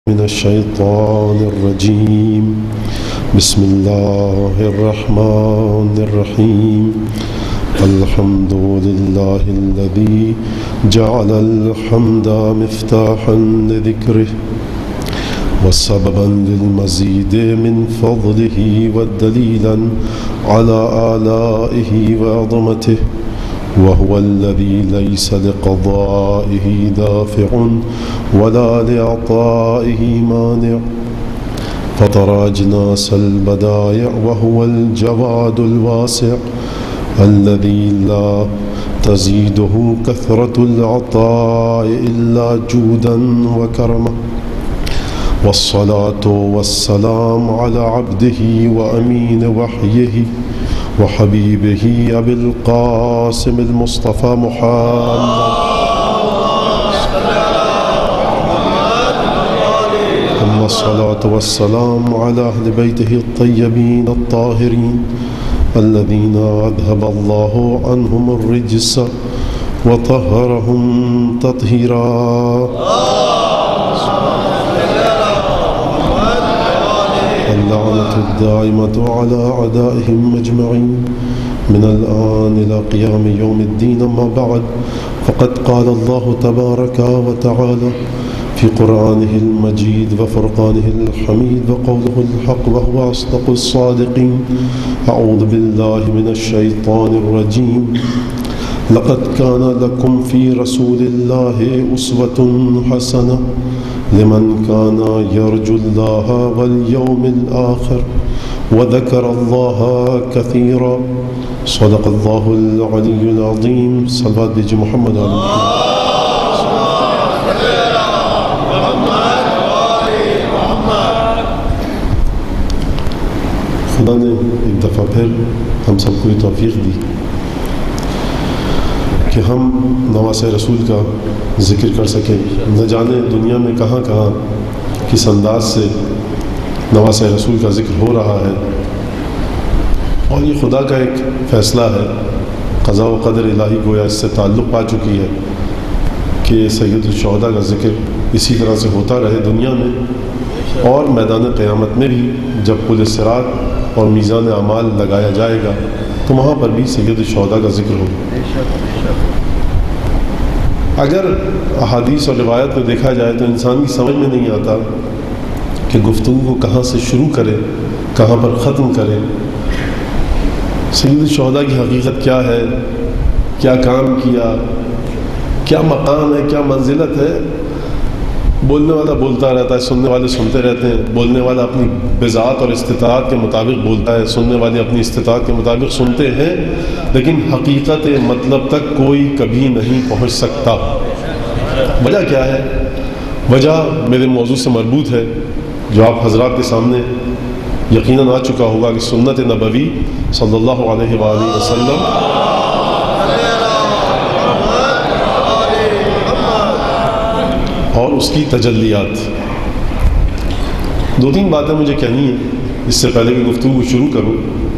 من الشيطان الرجيم بسم الله الرحمن الرحيم الحمد لله الذي جعل الحمد مفتاحا لذكره وسببا للمزيد من فضله ودليلا على آلائه وعظمته وهو الذي ليس لقضائه دافع ولا لإعطائه مانع فطر أجناس البدائع وهو الجواد الواسع الذي لا تزيده كثرة العطاء إلا جودا وكرما والصلاة والسلام على عبده وأمين وحيه وحبيبه أبي القاسم المصطفى محمد ثم الصلاة والسلام على أهل بيته الطيبين الطاهرين الذين أذهب الله عنهم الرجس وطهرهم تطهيرا اللعنة الدائمة على أعدائهم أجمعين من الآن إلى قيام يوم الدين أما بعد فقد قال الله تبارك وتعالى في قرآنه المجيد وفرقانه الحميد وقوله الحق وهو أصدق الصادقين أعوذ بالله من الشيطان الرجيم لقد كان لكم في رسول الله أسوة حسنة لمن كان يرجو الله واليوم الآخر وذكر الله كثيرا صدق الله العلي العظيم صلوات بيجي محمد عليه خدا نے ایک دفعہ پھر ہم سب کو یہ توفیق دی کہ ہم نواز رسول کا ذکر کر سکیں. نہ جانے دنیا میں کہاں کہاں کس انداز سے نواز رسول کا ذکر ہو رہا ہے اور یہ خدا کا ایک فیصلہ ہے. قضاء و قدر الہی گویا اس سے تعلق پا چکی ہے کہ سید الشہداء کا ذکر اسی طرح سے ہوتا رہے دنیا میں اور میدان قیامت میں بھی جب پل صراط اور میزان اعمال لگایا جائے گا تو وہاں پر بھی سید الشہداء کا ذکر ہوگا. اگر احادیث اور روایت میں دیکھا جائے تو انسان کی سمجھ میں نہیں آتا کہ گفتگو کو کہاں سے شروع کرے کہاں پر ختم کرے. سید الشہداء کی حقیقت کیا ہے, کیا کام کیا, کیا مقام ہے, کیا منزلت ہے. بولنے والا بولتا رہتا ہے, سننے والے سنتے رہتے ہیں. بولنے والا اپنی بذات اور استطاعت کے مطابق بولتا ہے, سننے والے اپنی استطاعت کے مطابق سنتے ہیں, لیکن حقیقت مطلب تک کوئی کبھی نہیں پہنچ سکتا. وجہ کیا ہے؟ وجہ میرے موضوع سے مربوط ہے جو آپ حضرات کے سامنے یقیناً آ چکا ہوگا کہ سنت نبوی صلی اللہ علیہ وآلہ وسلم اور اس کی تجلیات. دو تین باتیں مجھے کہنی ہیں اس سے پہلے کہ گفتگو شروع کروں.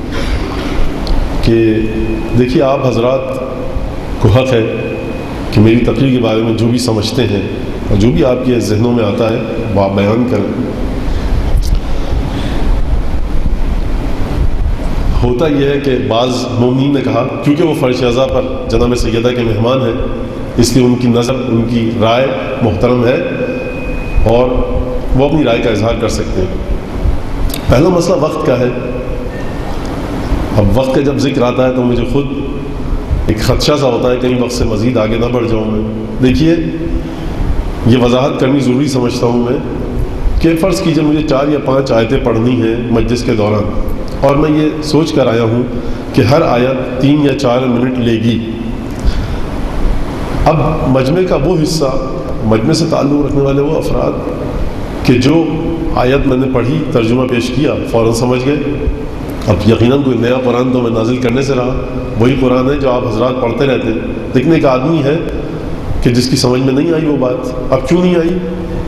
کہ دیکھیے, آپ حضرات کو حق ہے کہ میری تقریر کے بارے میں جو بھی سمجھتے ہیں اور جو بھی آپ کے ذہنوں میں آتا ہے وہ آپ بیان کریں. ہوتا یہ ہے کہ بعض مومنین نے کہا کیونکہ وہ فرش اعضا پر جناب سیدہ کے مہمان ہیں اس لیے ان کی نظر, ان کی رائے محترم ہے اور وہ اپنی رائے کا اظہار کر سکتے ہیں. پہلا مسئلہ وقت کا ہے. اب وقت کا جب ذکر آتا ہے تو مجھے خود ایک خدشہ سا ہوتا ہے کہیں وقت سے مزید آگے نہ بڑھ جاؤں میں. دیکھیے, یہ وضاحت کرنی ضروری سمجھتا ہوں میں کہ فرض کیجیے مجھے 4 یا 5 آیتیں پڑھنی ہیں مجلس کے دوران اور میں یہ سوچ کر آیا ہوں کہ ہر آیت 3 یا 4 منٹ لے گی. اب مجمع کا وہ حصہ, مجمع سے تعلق رکھنے والے وہ افراد کہ جو آیت میں نے پڑھی ترجمہ پیش کیا فوراً سمجھ گئے. اب یقیناً کوئی نیا قرآن تو میں نازل کرنے سے رہا, وہی قرآن ہے جو آپ حضرات پڑھتے رہتے ہیں. لیکن ایک آدمی ہے کہ جس کی سمجھ میں نہیں آئی وہ بات. اب کیوں نہیں آئی؟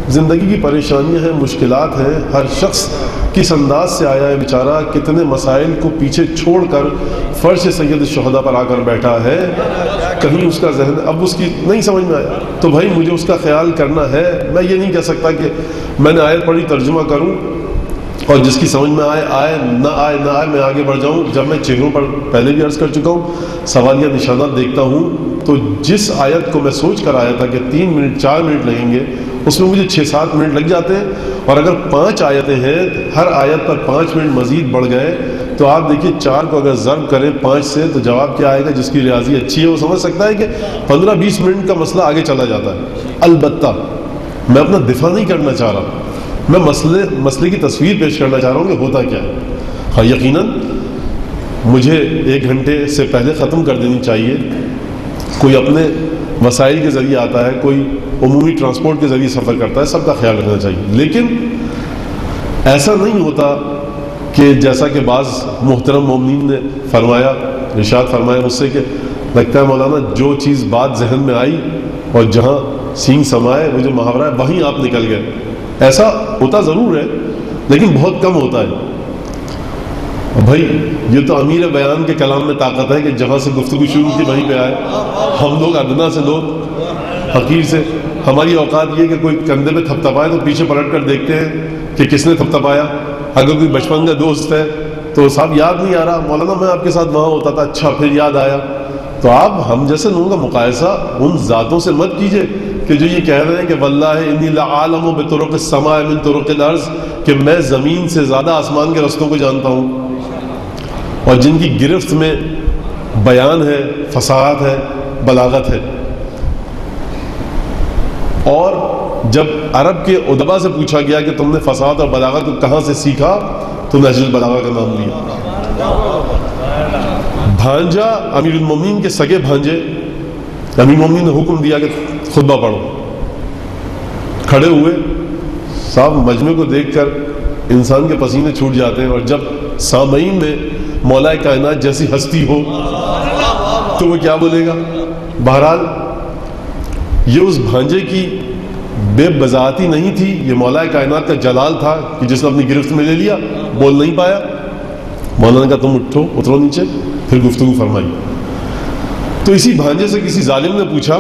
زندگی کی پریشانیاں ہیں، مشکلات ہیں، ہر شخص کس انداز سے آیا ہے بیچارہ، کتنے مسائل کو پیچھے چھوڑ کر فرش سید الشہداء پر آ کر بیٹھا ہے، کہیں اس کا ذہن اب اس کی نہیں سمجھ میں آیا تو بھائی مجھے اس کا خیال کرنا ہے۔ میں یہ نہیں کہہ سکتا کہ میں نے آیت پڑھی ترجمہ کروں اور جس کی سمجھ میں آئے نہ آئے میں آگے بڑھ جاؤں۔ جب میں چہروں پر پہلے بھی عرض کر چکا ہوں، سوالیہ نشانات دیکھتا ہوں تو جس آیت کو میں سوچ کر آیا تھا کہ 3 منٹ 4 منٹ لگیں گے، اس میں مجھے 6-7 منٹ لگ جاتے ہیں، اور اگر 5 آیتیں ہیں، ہر آیت پر 5 منٹ مزید بڑھ گئے تو آپ دیکھیے 4 کو اگر ضرب کریں 5 سے تو جواب کیا آئے گا؟ جس کی ریاضی اچھی ہے وہ سمجھ سکتا ہے کہ 15-20 منٹ کا مسئلہ آگے چلا جاتا ہے۔ البتہ میں اپنا دفاع نہیں کرنا چاہ رہا، میں مسئلے کی تصویر پیش کرنا چاہ رہا ہوں کہ ہوتا کیا ہے۔ ہاں یقیناً مجھے 1 گھنٹے سے پہلے ختم کر دینی چاہیے۔ کوئی اپنے وسائل کے ذریعے آتا ہے، کوئی عمومی ٹرانسپورٹ کے ذریعے سفر کرتا ہے، سب کا خیال رکھنا چاہیے، لیکن ایسا نہیں ہوتا کہ جیسا کہ بعض محترم مومنین نے فرمایا، ارشاد فرمایا مجھ سے کہ لگتا ہے مولانا جو چیز بات ذہن میں آئی اور جہاں سینگ سمائے وہ جو محاورہ ہے وہیں آپ نکل گئے۔ ایسا ہوتا ضرور ہے لیکن بہت کم ہوتا ہے۔ بھائی یہ تو امیر بیان کے کلام میں طاقت ہے کہ جہاں سے گفتگو شروع کی وہیں پہ آئے۔ ہم لوگ ادنا سے لوگ حقیر سے، ہماری اوقات یہ کہ کوئی کندھے پہ تھپتھپائے تو پیچھے پلٹ کر دیکھتے ہیں کہ کس نے تھپتھپایا۔ اگر کوئی بچپن کا دوست ہے تو صاحب یاد نہیں آ رہا، مولانا میں آپ کے ساتھ وہاں ہوتا تھا، اچھا پھر یاد آیا۔ تو آپ ہم جیسے لوگوں کا مقایسہ ان ذاتوں سے مت کیجئے کہ جو یہ کہہ رہے ہیں کہ واللہ انی لعالم بطرق السماء من طرق الارض، کہ میں زمین سے زیادہ آسمان کے رستوں کو جانتا ہوں، اور جن کی گرفت میں بیان ہے، فصاحت ہے، بلاغت ہے۔ اور جب عرب کے ادبا سے پوچھا گیا کہ تم نے فصاحت اور بلاغت کو کہاں سے سیکھا تو نہج البلاغہ کا نام لیا۔ بھانجا امیر المومنین کے سگے بھانجے، امیر المومنین نے حکم دیا کہ خطبہ پڑھو، کھڑے ہوئے، صاحب مجمع کو دیکھ کر انسان کے پسینے چھوٹ جاتے ہیں، اور جب سامعین میں مولا کائنات جیسی ہستی ہو تو وہ کیا بولے گا؟ بہرحال یہ اس بھانجے کی بے بذاتی نہیں تھی، یہ مولا کائنات کا جلال تھا کہ جس نے اپنی گرفت میں لے لیا، بول نہیں پایا۔ مولانا کا تم اٹھو، اترو نیچے، پھر گفتگو فرمائی۔ تو اسی بھانجے سے کسی ظالم نے پوچھا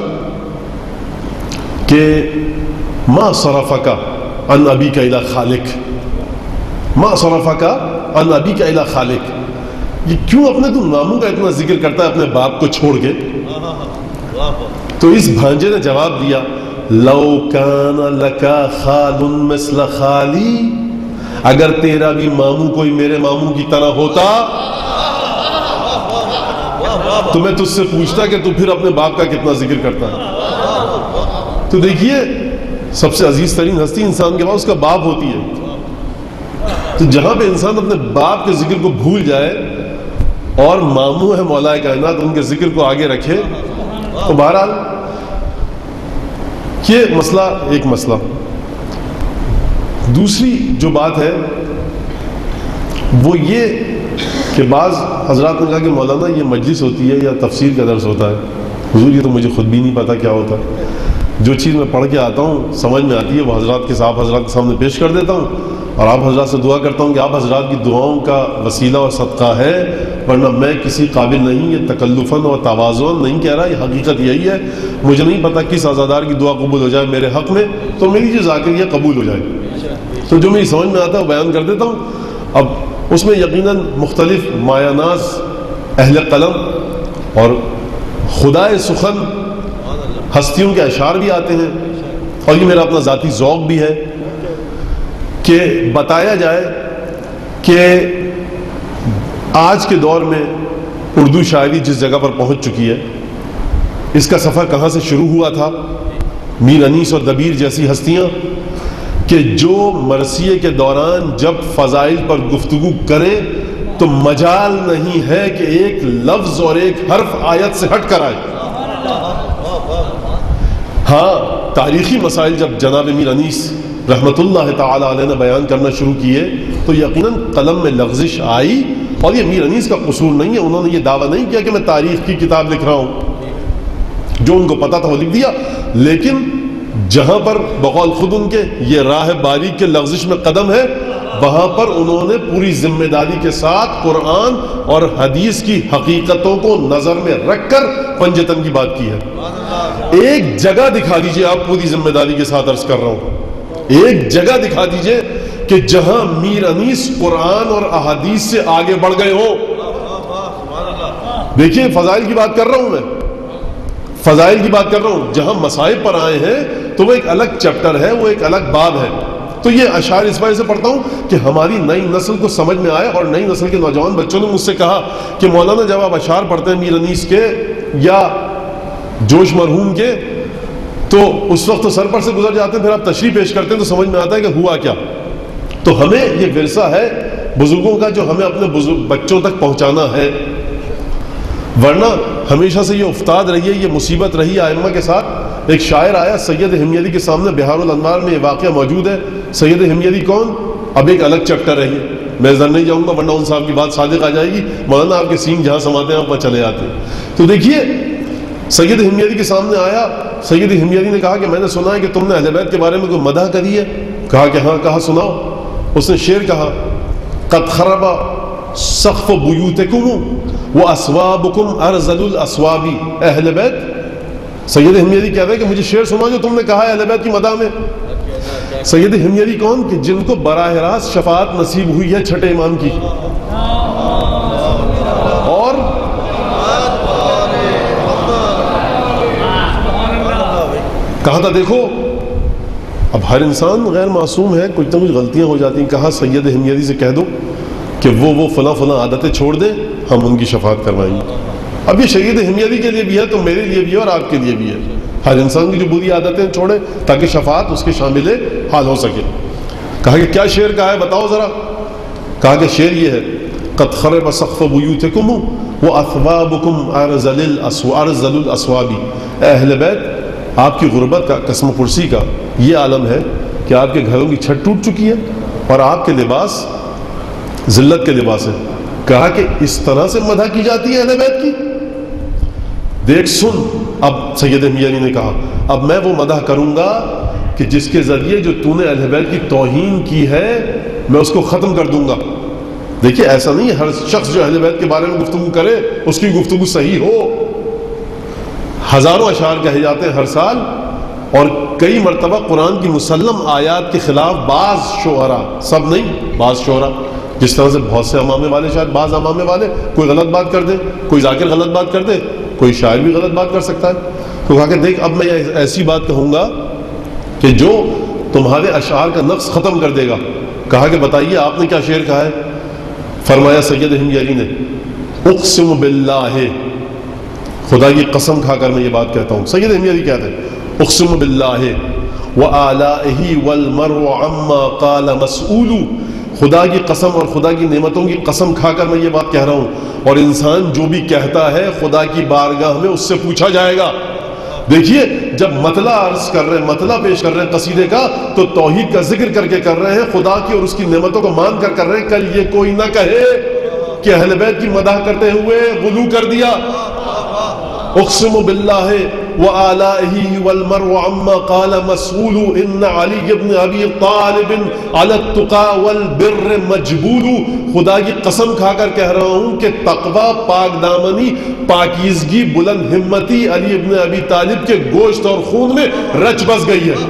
کہ ما صرفک عن ابیک الی خالق، ما صرفک عن ابیک الی خالق، یہ کیوں اپنے تو ناموں کا اتنا ذکر کرتا ہے اپنے باپ کو چھوڑ کے؟ تو اس بھانجے نے جواب دیا لو کان لکا خال مثل خالی، اگر تیرا بھی ماموں کوئی میرے ماموں کی طرح ہوتا تو میں تجھ سے پوچھتا کہ تو پھر اپنے باپ کا کتنا ذکر کرتا ہے۔ تو دیکھیے سب سے عزیز ترین ہستی انسان کے پاس اس کا باپ ہوتی ہے، تو جہاں پہ انسان اپنے باپ کے ذکر کو بھول جائے اور ماموں ہے مولا کائنات ان کے ذکر کو آگے رکھے، تو بہرحال یہ مسئلہ ایک مسئلہ۔ دوسری جو بات ہے وہ یہ کہ بعض حضرات نے کہا کہ مولانا یہ مجلس ہوتی ہے یا تفسیر کا درس ہوتا ہے؟ حضور یہ تو مجھے خود بھی نہیں پتا کیا ہوتا ہے، جو چیز میں پڑھ کے آتا ہوں سمجھ میں آتی ہے وہ حضرات کے سامنے پیش کر دیتا ہوں، اور آپ حضرات سے دعا کرتا ہوں کہ آپ حضرات کی دعاؤں کا وسیلہ اور صدقہ ہے، ورنہ میں کسی قابل نہیں، یہ تکلفاً اور تواضعاً نہیں کہہ رہا، یہ حقیقت یہی ہے۔ مجھے نہیں پتا کس عزادار کی دعا قبول ہو جائے میرے حق میں، تو میری جو ذاکر یہ قبول ہو جائے، تو جو میری سمجھ میں آتا ہے وہ بیان کر دیتا ہوں۔ اب اس میں یقیناً مختلف مایاناز اہل قلم اور خدائے سخن ہستیوں کے اشعار بھی آتے ہیں، اور یہ میرا اپنا ذاتی ذوق بھی ہے کہ بتایا جائے کہ آج کے دور میں اردو شاعری جس جگہ پر پہنچ چکی ہے، اس کا سفر کہاں سے شروع ہوا تھا۔ میر انیس اور دبیر جیسی ہستیاں کہ جو مرثیے کے دوران جب فضائل پر گفتگو کریں تو مجال نہیں ہے کہ ایک لفظ اور ایک حرف آیت سے ہٹ کر آئے۔ ہاں تاریخی مسائل جب جناب میر انیس رحمت اللہ تعالی علیہ نے بیان کرنا شروع کیے تو یقیناً قلم میں لغزش آئی، اور یہ میر انیس کا قصور نہیں ہے، انہوں نے یہ دعویٰ نہیں کیا کہ میں تاریخ کی کتاب لکھ رہا ہوں، جو ان کو پتا تھا وہ لکھ دیا، لیکن جہاں پر بقول خود ان کے یہ راہ باریک کے لغزش میں قدم ہے، وہاں پر انہوں نے پوری ذمہ داری کے ساتھ قرآن اور حدیث کی حقیقتوں کو نظر میں رکھ کر پنجتن کی بات کی ہے۔ ایک جگہ دکھا دیجئے، آپ پوری ذمہ داری کے ساتھ عرض کر رہا ہوں، ایک جگہ دکھا دیجئے کہ جہاں میر انیس قرآن اور احادیث سے آگے بڑھ گئے ہوں۔ دیکھیے فضائل کی بات کر رہا ہوں، میں فضائل کی بات کر رہا ہوں، جہاں مصائب پر آئے ہیں تو وہ ایک الگ چیپٹر ہے، وہ ایک الگ باب ہے۔ تو یہ اشعار اس وجہ سے پڑھتا ہوں کہ ہماری نئی نسل کو سمجھ میں آئے، اور نئی نسل کے نوجوان بچوں نے مجھ سے کہا کہ مولانا جب آپ اشعار پڑھتے ہیں میر انیس کے یا جوش مرحوم کے تو اس وقت تو سر پر سے گزر جاتے ہیں، پھر آپ تشریح پیش کرتے ہیں تو سمجھ میں آتا ہے کہ ہوا کیا۔ تو ہمیں یہ ورثہ ہے بزرگوں کا جو ہمیں اپنے بچوں تک پہنچانا ہے، ورنہ ہمیشہ سے یہ افتاد رہی ہے، یہ مصیبت رہی ائمہ کے ساتھ۔ ایک شاعر آیا سید حمیدی کے سامنے، بہار الانوار میں یہ واقعہ موجود ہے۔ سید حمیدی کون؟ اب ایک الگ چیپٹر ہے یہ، میں ادھر نہیں جاؤں گا ورنہ ان صاحب کی بات صادق آ جائے گی، مولانا آپ کے سینگ جہاں سماتے ہیں آپ وہاں چلے آتے ہیں۔ تو دیکھیے سید حمیدی کے سامنے آیا، سید حمیدی نے کہا کہ میں نے سنا ہے کہ تم نے اہل بیت کے بارے میں کوئی مدح کری ہے؟ کہا کہ ہاں۔ کہا سناؤ۔ اس نے شعر کہا، قد خرب سقف بیوتکم واسوابکم ارذل الاسواب۔ اہل بیت، سید حمیدی کہہ رہے ہیں کہ مجھے شعر سنا جو تم نے کہا ہے اہل بیت کی مدح میں۔ سید حمیدی کون؟ کہ جن کو براہ راست شفاعت نصیب ہوئی ہے چھٹے امام کی، اور کہا تھا دیکھو اب ہر انسان غیر معصوم ہے، کچھ نہ کچھ غلطیاں ہو جاتی ہیں۔ کہا سید حمیدی سے کہہ دو کہ وہ فلاں عادتیں چھوڑ دے، ہم ان کی شفاعت کروائیں گے۔ اب یہ سید حمیدی کے لیے بھی ہے تو میرے لیے بھی ہے اور آپ کے لیے بھی ہے، ہر انسان کی جو بری عادتیں چھوڑے تاکہ شفاعت اس کے شامل حال ہو سکے۔ کہا کہ کیا شعر کہا ہے بتاؤ ذرا۔ کہا کہ شعر یہ ہے، قد خرب سقف بیوتکم واثوابکم ارذل الاسواب۔ اہل بیت، آپ کی غربت کا، قسم پرسی کا یہ عالم ہے کہ آپ کے گھروں کی چھت ٹوٹ چکی ہے اور آپ کے لباس ذلت کے لباس ہے۔ کہا کہ اس طرح سے مدح کی جاتی ہے اہل بیت کی؟ دیکھ سن، اب سید حمیدی نے کہا اب میں وہ مدح کروں گا کہ جس کے ذریعے جو تو نے اہل بیت کی توہین کی ہے میں اس کو ختم کر دوں گا۔ دیکھیے ایسا نہیں ہر شخص جو اہل بیت کے بارے میں گفتگو کرے اس کی گفتگو صحیح ہو۔ ہزاروں اشعار کہے جاتے ہیں ہر سال، اور کئی مرتبہ قرآن کی مسلم آیات کے خلاف بعض شعراء، سب نہیں بعض شعراء، جس طرح سے بہت سے امامے والے، شاید بعض امامے والے کوئی غلط بات کر دے، کوئی ذاکر غلط بات کر دے، کوئی شاعر بھی غلط بات کر سکتا ہے۔ تو کہا کہ دیکھ اب میں ایسی بات کہوں گا کہ جو تمہارے اشعار کا نقص ختم کر دے گا۔ کہا کہ بتائیے آپ نے کیا شعر کہا ہے؟ فرمایا سید حمیدی نے، اقسم باللہ، خدا کی قسم کھا کر میں یہ بات کہتا ہوں۔ سید حمیدی کہتے ہیں اقسم باللہ وآلائہ والمرء عما قال مسئول، خدا کی قسم اور خدا کی نعمتوں کی قسم کھا کر میں یہ بات کہہ رہا ہوں، اور انسان جو بھی کہتا ہے خدا کی بارگاہ میں اس سے پوچھا جائے گا۔ دیکھیے جب مطلع عرض کر رہے ہیں، مطلع پیش کر رہے ہیں قصیدے کا، تو توحید کا ذکر کر کے کر رہے ہیں، خدا کی اور اس کی نعمتوں کو مان کر کر رہے ہیں۔ کل یہ کوئی نہ کہے کہ اہل بیت کی مدح کرتے ہوئے غلو کر دیا۔ اقسم باللہ وآلائہ والمرء عما قال مسئول ان علی بن ابی طالب علی التقى والبر مجبول۔ خدا کی قسم کھا کر کہہ رہا ہوں کہ تقوی، پاک دامنی، پاکیزگی، بلند ہمتی علی ابن ابی طالب کے گوشت اور خون میں رچ بس گئی ہے۔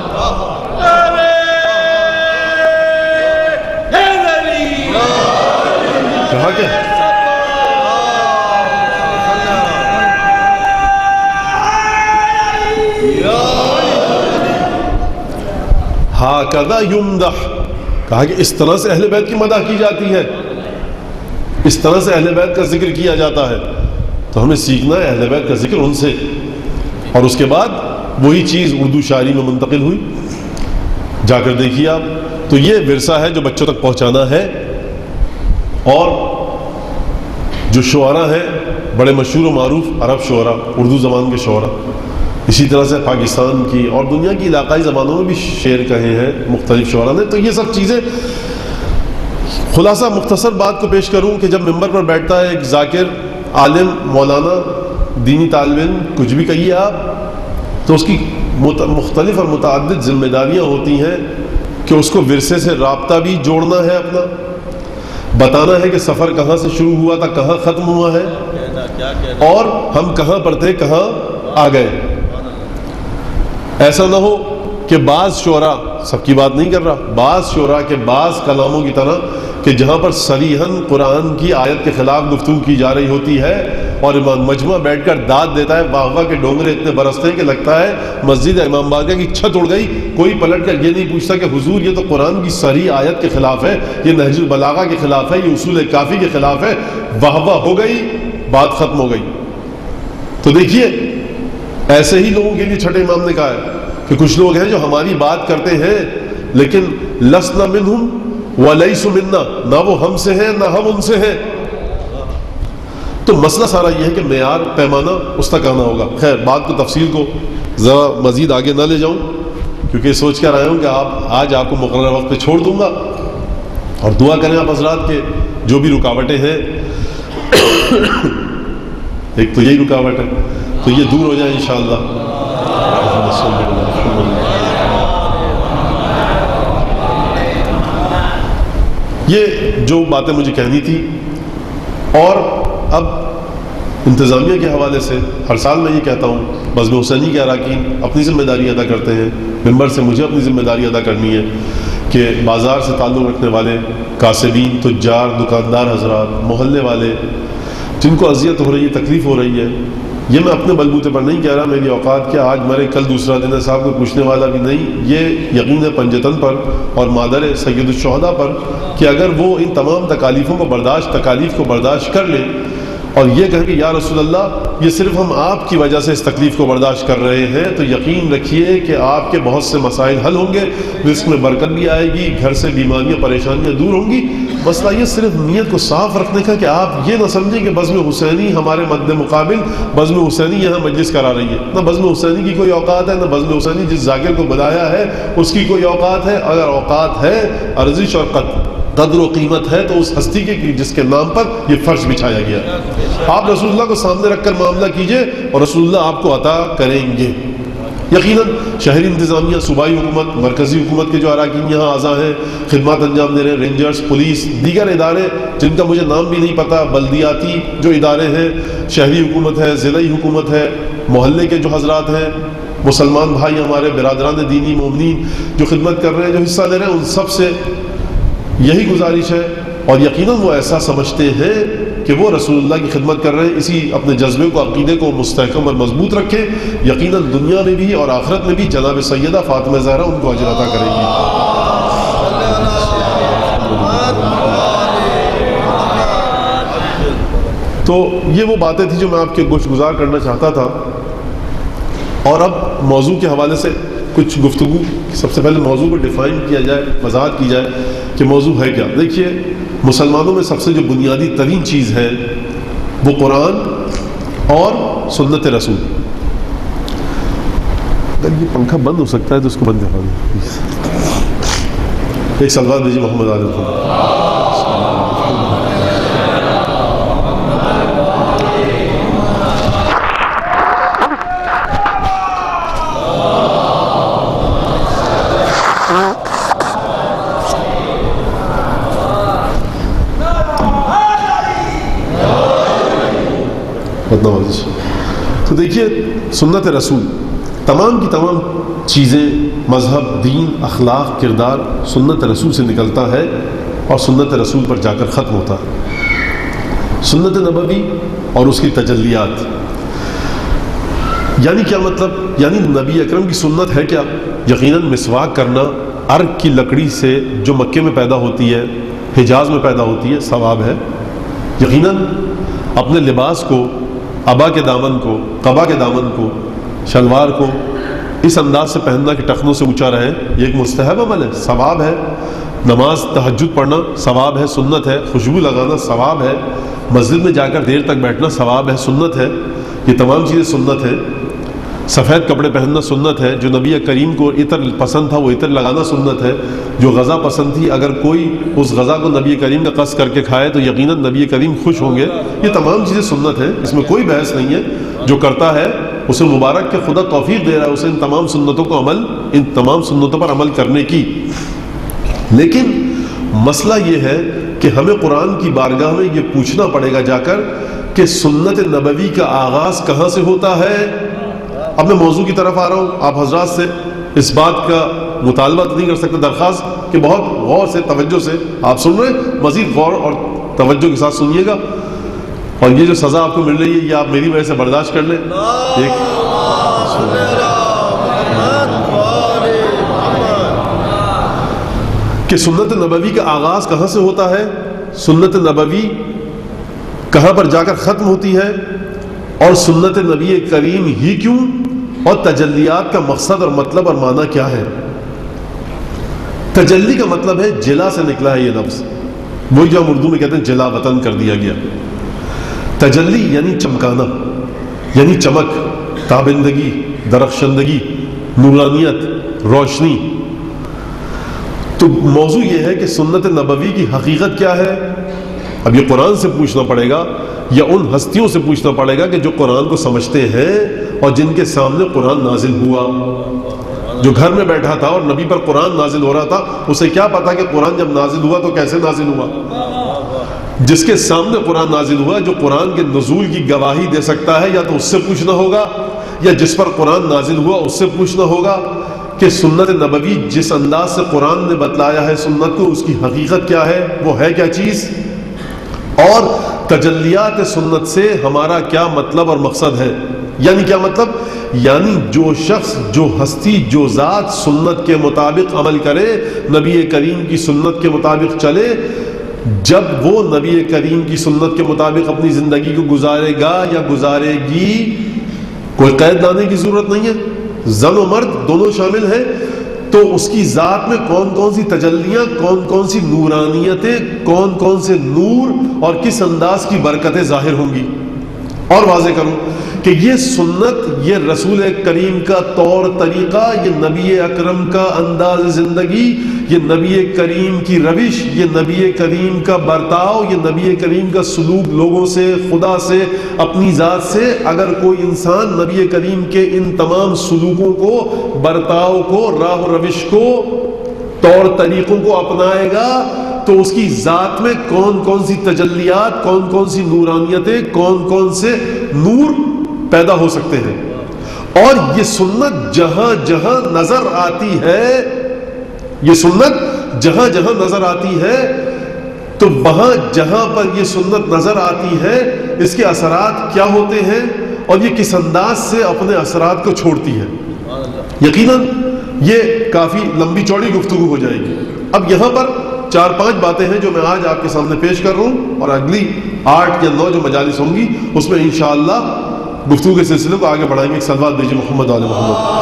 کہا کہ ہاکذا یمدح، کہا کہ اس طرح سے اہل بیت کی مدح کی جاتی ہے، اس طرح سے اہل بیت کا ذکر کیا جاتا ہے۔ تو ہمیں سیکھنا ہے اہل بیت کا ذکر ان سے، اور اس کے بعد وہی چیز اردو شاعری میں منتقل ہوئی، جا کر دیکھیے آپ۔ تو یہ ورثہ ہے جو بچوں تک پہنچانا ہے۔ اور جو شعراء ہیں بڑے مشہور و معروف عرب شعراء، اردو زبان کے شعراء، اسی طرح سے پاکستان کی اور دنیا کی علاقائی زبانوں میں بھی شعر کہے ہیں مختلف شعراء نے۔ تو یہ سب چیزیں، خلاصہ مختصر بات کو پیش کروں کہ جب ممبر پر بیٹھتا ہے ایک ذاکر، عالم، مولانا، دینی طالب علم، کچھ بھی کہیے آپ، تو اس کی مختلف اور متعدد ذمہ داریاں ہوتی ہیں کہ اس کو ورثے سے رابطہ بھی جوڑنا ہے، اپنا بتانا ہے کہ سفر کہاں سے شروع ہوا تھا، کہاں ختم ہوا ہے، اور ہم کہاں پر تھے، کہاں آ گئے۔ ایسا نہ ہو کہ بعض شعراء، سب کی بات نہیں کر رہا، بعض شعراء کے بعض کلاموں کی طرح کہ جہاں پر صریحاً قرآن کی آیت کے خلاف گفتگو کی جا رہی ہوتی ہے اور امام مجمع بیٹھ کر داد دیتا ہے، واہ واہ کے ڈونگرے اتنے برستے ہیں کہ لگتا ہے مسجد امام باقر کی چھت اڑ گئی، کوئی پلٹ کر یہ نہیں پوچھتا کہ حضور یہ تو قرآن کی صریح آیت کے خلاف ہے، یہ نہج البلاغہ کے خلاف ہے، یہ اصول کافی کے خلاف ہے، واہ واہ ہو گئی، بات ختم ہو گئی۔ تو دیکھیے ایسے ہی لوگوں کے لیے چھٹے امام نے کہا ہے کہ کچھ لوگ ہیں جو ہماری بات کرتے ہیں لیکن لسنا منہم ولیسوا منا، نہ وہ ہم سے ہیں نہ ہم ان سے ہیں۔ تو مسئلہ سارا یہ ہے کہ معیار، پیمانہ اس تک آنا ہوگا۔ خیر بات کو تفصیل کو ذرا مزید آگے نہ لے جاؤں کیونکہ سوچ کر آیا ہوں کہ آج آپ کو مقررہ وقت پہ چھوڑ دوں گا، اور دعا کریں آپ حضرات کے جو بھی رکاوٹیں ہیں ایک تو یہی رکاوٹ ہے تو یہ دور ہو جائے انشاءاللہ۔ یہ جو باتیں مجھے کہنی تھی، اور اب انتظامیہ کے حوالے سے ہر سال میں یہ کہتا ہوں، بزم حسینی کے اراکین اپنی ذمہ داری ادا کرتے ہیں، ممبر سے مجھے اپنی ذمہ داری ادا کرنی ہے کہ بازار سے تعلق رکھنے والے کاسبین، تجار، دکاندار حضرات، محلے والے جن کو اذیت ہو رہی ہے، تکلیف ہو رہی ہے، یہ میں اپنے بلبوتے پر نہیں کہہ رہا، میری اوقات کیا آج مرے کل دوسرا دن ہے، صاحب کو پوچھنے والا بھی نہیں، یہ یقین ہے پنجتن پر اور مادر سید الشہداء پر کہ اگر وہ ان تمام تکالیف کو برداشت کر لیں اور یہ کہیں کہ یا رسول اللہ یہ صرف ہم آپ کی وجہ سے اس تکلیف کو برداشت کر رہے ہیں، تو یقین رکھیے کہ آپ کے بہت سے مسائل حل ہوں گے، رزق میں برکت بھی آئے گی، گھر سے بیماریاں پریشانیاں دور ہوں گی۔ مسئلہ یہ صرف نیت کو صاف رکھنے کا کہ آپ یہ نہ سمجھیں کہ بزم حسینی ہمارے مد مقابل بزم حسینی یہاں مجلس کرا رہی ہے، نہ بزم حسینی کی کوئی اوقات ہے، نہ بزم حسینی جس ذاکر کو بلایا ہے اس کی کوئی اوقات ہے۔ اگر اوقات ہے، ارزش اور قدر و قیمت ہے تو اس ہستی کی جس کے نام پر یہ فرش بچھایا گیا۔ آپ رسول اللہ کو سامنے رکھ کر معاملہ کیجئے اور رسول اللہ آپ کو عطا کریں گے۔ یقیناً شہری انتظامیہ، صوبائی حکومت، مرکزی حکومت کے جو اراکین یہاں اعضاء ہیں، خدمات انجام دے رہے ہیں، رینجرز، پولیس، دیگر ادارے جن کا مجھے نام بھی نہیں پتا، بلدیاتی جو ادارے ہیں، شہری حکومت ہے، ضلعی حکومت ہے، محلے کے جو حضرات ہیں، مسلمان بھائی ہمارے، برادران دینی مومنین جو خدمت کر رہے ہیں، جو حصہ لے رہے ہیں، ان سب سے یہی گزارش ہے، اور یقیناً وہ ایسا سمجھتے ہیں کہ وہ رسول اللہ کی خدمت کر رہے ہیں، اسی اپنے جذبے کو، عقیدے کو مستحکم اور مضبوط رکھیں، یقیناً دنیا میں بھی اور آخرت میں بھی جناب سیدہ فاطمہ زہرا ان کو اجر عطا کرے گی۔ تو یہ وہ باتیں تھیں جو میں آپ کے گوش گزار کرنا چاہتا تھا، اور اب موضوع کے حوالے سے کچھ گفتگو۔ سب سے پہلے موضوع کو ڈیفائن کیا جائے، وضاحت کی جائے کہ موضوع ہے کیا۔ دیکھیے مسلمانوں میں سب سے جو بنیادی ترین چیز ہے وہ قرآن اور سنت رسول۔ اگر یہ پنکھا بند ہو سکتا ہے تو اس کو بند کروا دیں۔ ایک صلوات دیجیے محمد علیہ وسلم۔ تو دیکھیے سنت رسول، تمام کی تمام چیزیں، مذہب، دین، اخلاق، کردار سنت رسول سے نکلتا ہے اور سنت رسول پر جا کر ختم ہوتا ہے۔ سنت نبوی اور اس کی تجلیات، یعنی کیا مطلب؟ یعنی نبی اکرم کی سنت ہے کیا؟ یقیناً مسواک کرنا ارگ کی لکڑی سے جو مکے میں پیدا ہوتی ہے، حجاز میں پیدا ہوتی ہے، ثواب ہے۔ یقیناً اپنے لباس کو، ابا کے دامن کو، قبا کے دامن کو، شلوار کو اس انداز سے پہننا کہ ٹخنوں سے اونچا رہے، یہ ایک مستحب عمل ہے، ثواب ہے۔ نماز تہجد پڑھنا ثواب ہے، سنت ہے۔ خوشبو لگانا ثواب ہے۔ مسجد میں جا کر دیر تک بیٹھنا ثواب ہے، سنت ہے۔ یہ تمام چیزیں سنت ہیں۔ سفید کپڑے پہننا سنت ہے۔ جو نبی کریم کو عطر پسند تھا وہ عطر لگانا سنت ہے۔ جو غذا پسند تھی اگر کوئی اس غذا کو نبی کریم کا قصد کر کے کھائے تو یقیناً نبی کریم خوش ہوں گے۔ یہ تمام چیزیں سنت ہیں، اس میں کوئی بحث نہیں ہے۔ جو کرتا ہے اسے مبارک کہ خدا توفیق دے رہا ہے اسے ان تمام سنتوں پر عمل کرنے کی. لیکن مسئلہ یہ ہے کہ ہمیں قرآن کی بارگاہ میں یہ پوچھنا پڑے گا جا کر کہ سنت نبوی کا آغاز کہاں سے ہوتا ہے. اب میں موضوع کی طرف آ رہا ہوں. آپ حضرات سے اس بات کا مطالبہ نہیں کر سکتے، درخواست کہ بہت غور سے توجہ سے آپ سن رہے ہیں، مزید غور اور توجہ کے ساتھ سنیے گا، اور یہ جو سزا آپ کو مل رہی ہے یہ آپ میری وجہ سے برداشت کر لیں. کہ سنت نبوی کا آغاز کہاں سے ہوتا ہے، سنت نبوی کہاں پر جا کر ختم ہوتی ہے، اور سنت نبی کریم ہی کیوں، اور تجلیات کا مقصد اور مطلب اور معنی کیا ہے. تجلی کا مطلب ہے جلا سے نکلا ہے یہ لفظ، وہی جو ہم اردو میں کہتے ہیں جلا وطن کر دیا گیا. تجلی یعنی چمکانا، یعنی چمک، تابندگی، درخشندگی، نورانیت، روشنی. تو موضوع یہ ہے کہ سنت نبوی کی حقیقت کیا ہے. اب یہ قرآن سے پوچھنا پڑے گا یا ان ہستیوں سے پوچھنا پڑے گا کہ جو قرآن کو سمجھتے ہیں اور جن کے سامنے قرآن نازل ہوا. جو گھر میں بیٹھا تھا اور نبی پر قرآن نازل ہو رہا تھا، اسے کیا پتا کہ قرآن جب نازل ہوا تو کیسے نازل ہوا. جس کے سامنے قرآن نازل ہوا، جو قرآن کے نزول کی گواہی دے سکتا ہے، یا تو اس سے پوچھنا ہوگا، یا جس پر قرآن نازل ہوا اس سے پوچھنا ہوگا کہ سنت نبوی جس انداز سے قرآن نے بتلایا ہے سنت کو، اس کی حقیقت کیا ہے، وہ ہے کیا چیز، اور تجلیات سنت سے ہمارا کیا مطلب اور مقصد ہے. یعنی کیا مطلب، یعنی جو شخص، جو ہستی، جو ذات سنت کے مطابق عمل کرے، نبی کریم کی سنت کے مطابق چلے، جب وہ نبی کریم کی سنت کے مطابق اپنی زندگی کو گزارے گا یا گزارے گی، کوئی قید لانے کی ضرورت نہیں ہے، زن و مرد دونوں شامل ہیں، تو اس کی ذات میں کون کون سی تجلیاں، کون کون سی نورانیتیں، کون کون سے نور اور کس انداز کی برکتیں ظاہر ہوں گی. اور واضح کروں کہ یہ سنت، یہ رسول کریم کا طور طریقہ، یہ نبی اکرم کا انداز زندگی، یہ نبی کریم کی روش، یہ نبی کریم کا برتاؤ، یہ نبی کریم کا سلوک لوگوں سے، خدا سے، اپنی ذات سے. اگر کوئی انسان نبی کریم کے ان تمام سلوکوں کو، برتاؤ کو، راہ و روش کو، طور طریقوں کو اپنائے گا تو اس کی ذات میں کون کون سی تجلیات، کون کون سی نورانیتیں، کون کون سے نور پیدا ہو سکتے ہیں. اور یہ سنت جہاں جہاں نظر آتی ہے، یہ سنت جہاں جہاں نظر آتی ہے، تو وہاں جہاں پر یہ سنت نظر آتی ہے اس کے اثرات کیا ہوتے ہیں اور یہ کس انداز سے اپنے اثرات کو چھوڑتی ہے. یقیناً یہ کافی لمبی چوڑی گفتگو ہو جائے گی. اب یہاں پر 4-5 باتیں ہیں جو میں آج آپ کے سامنے پیش کر رہا ہوں، اور اگلی 8 یا 9 جو مجالس ہوں گی اس میں انشاءاللہ گفتگو کے سلسلے کو آگے بڑھائیں گے. ایک صلوات بھیجیے محمد آل محمد.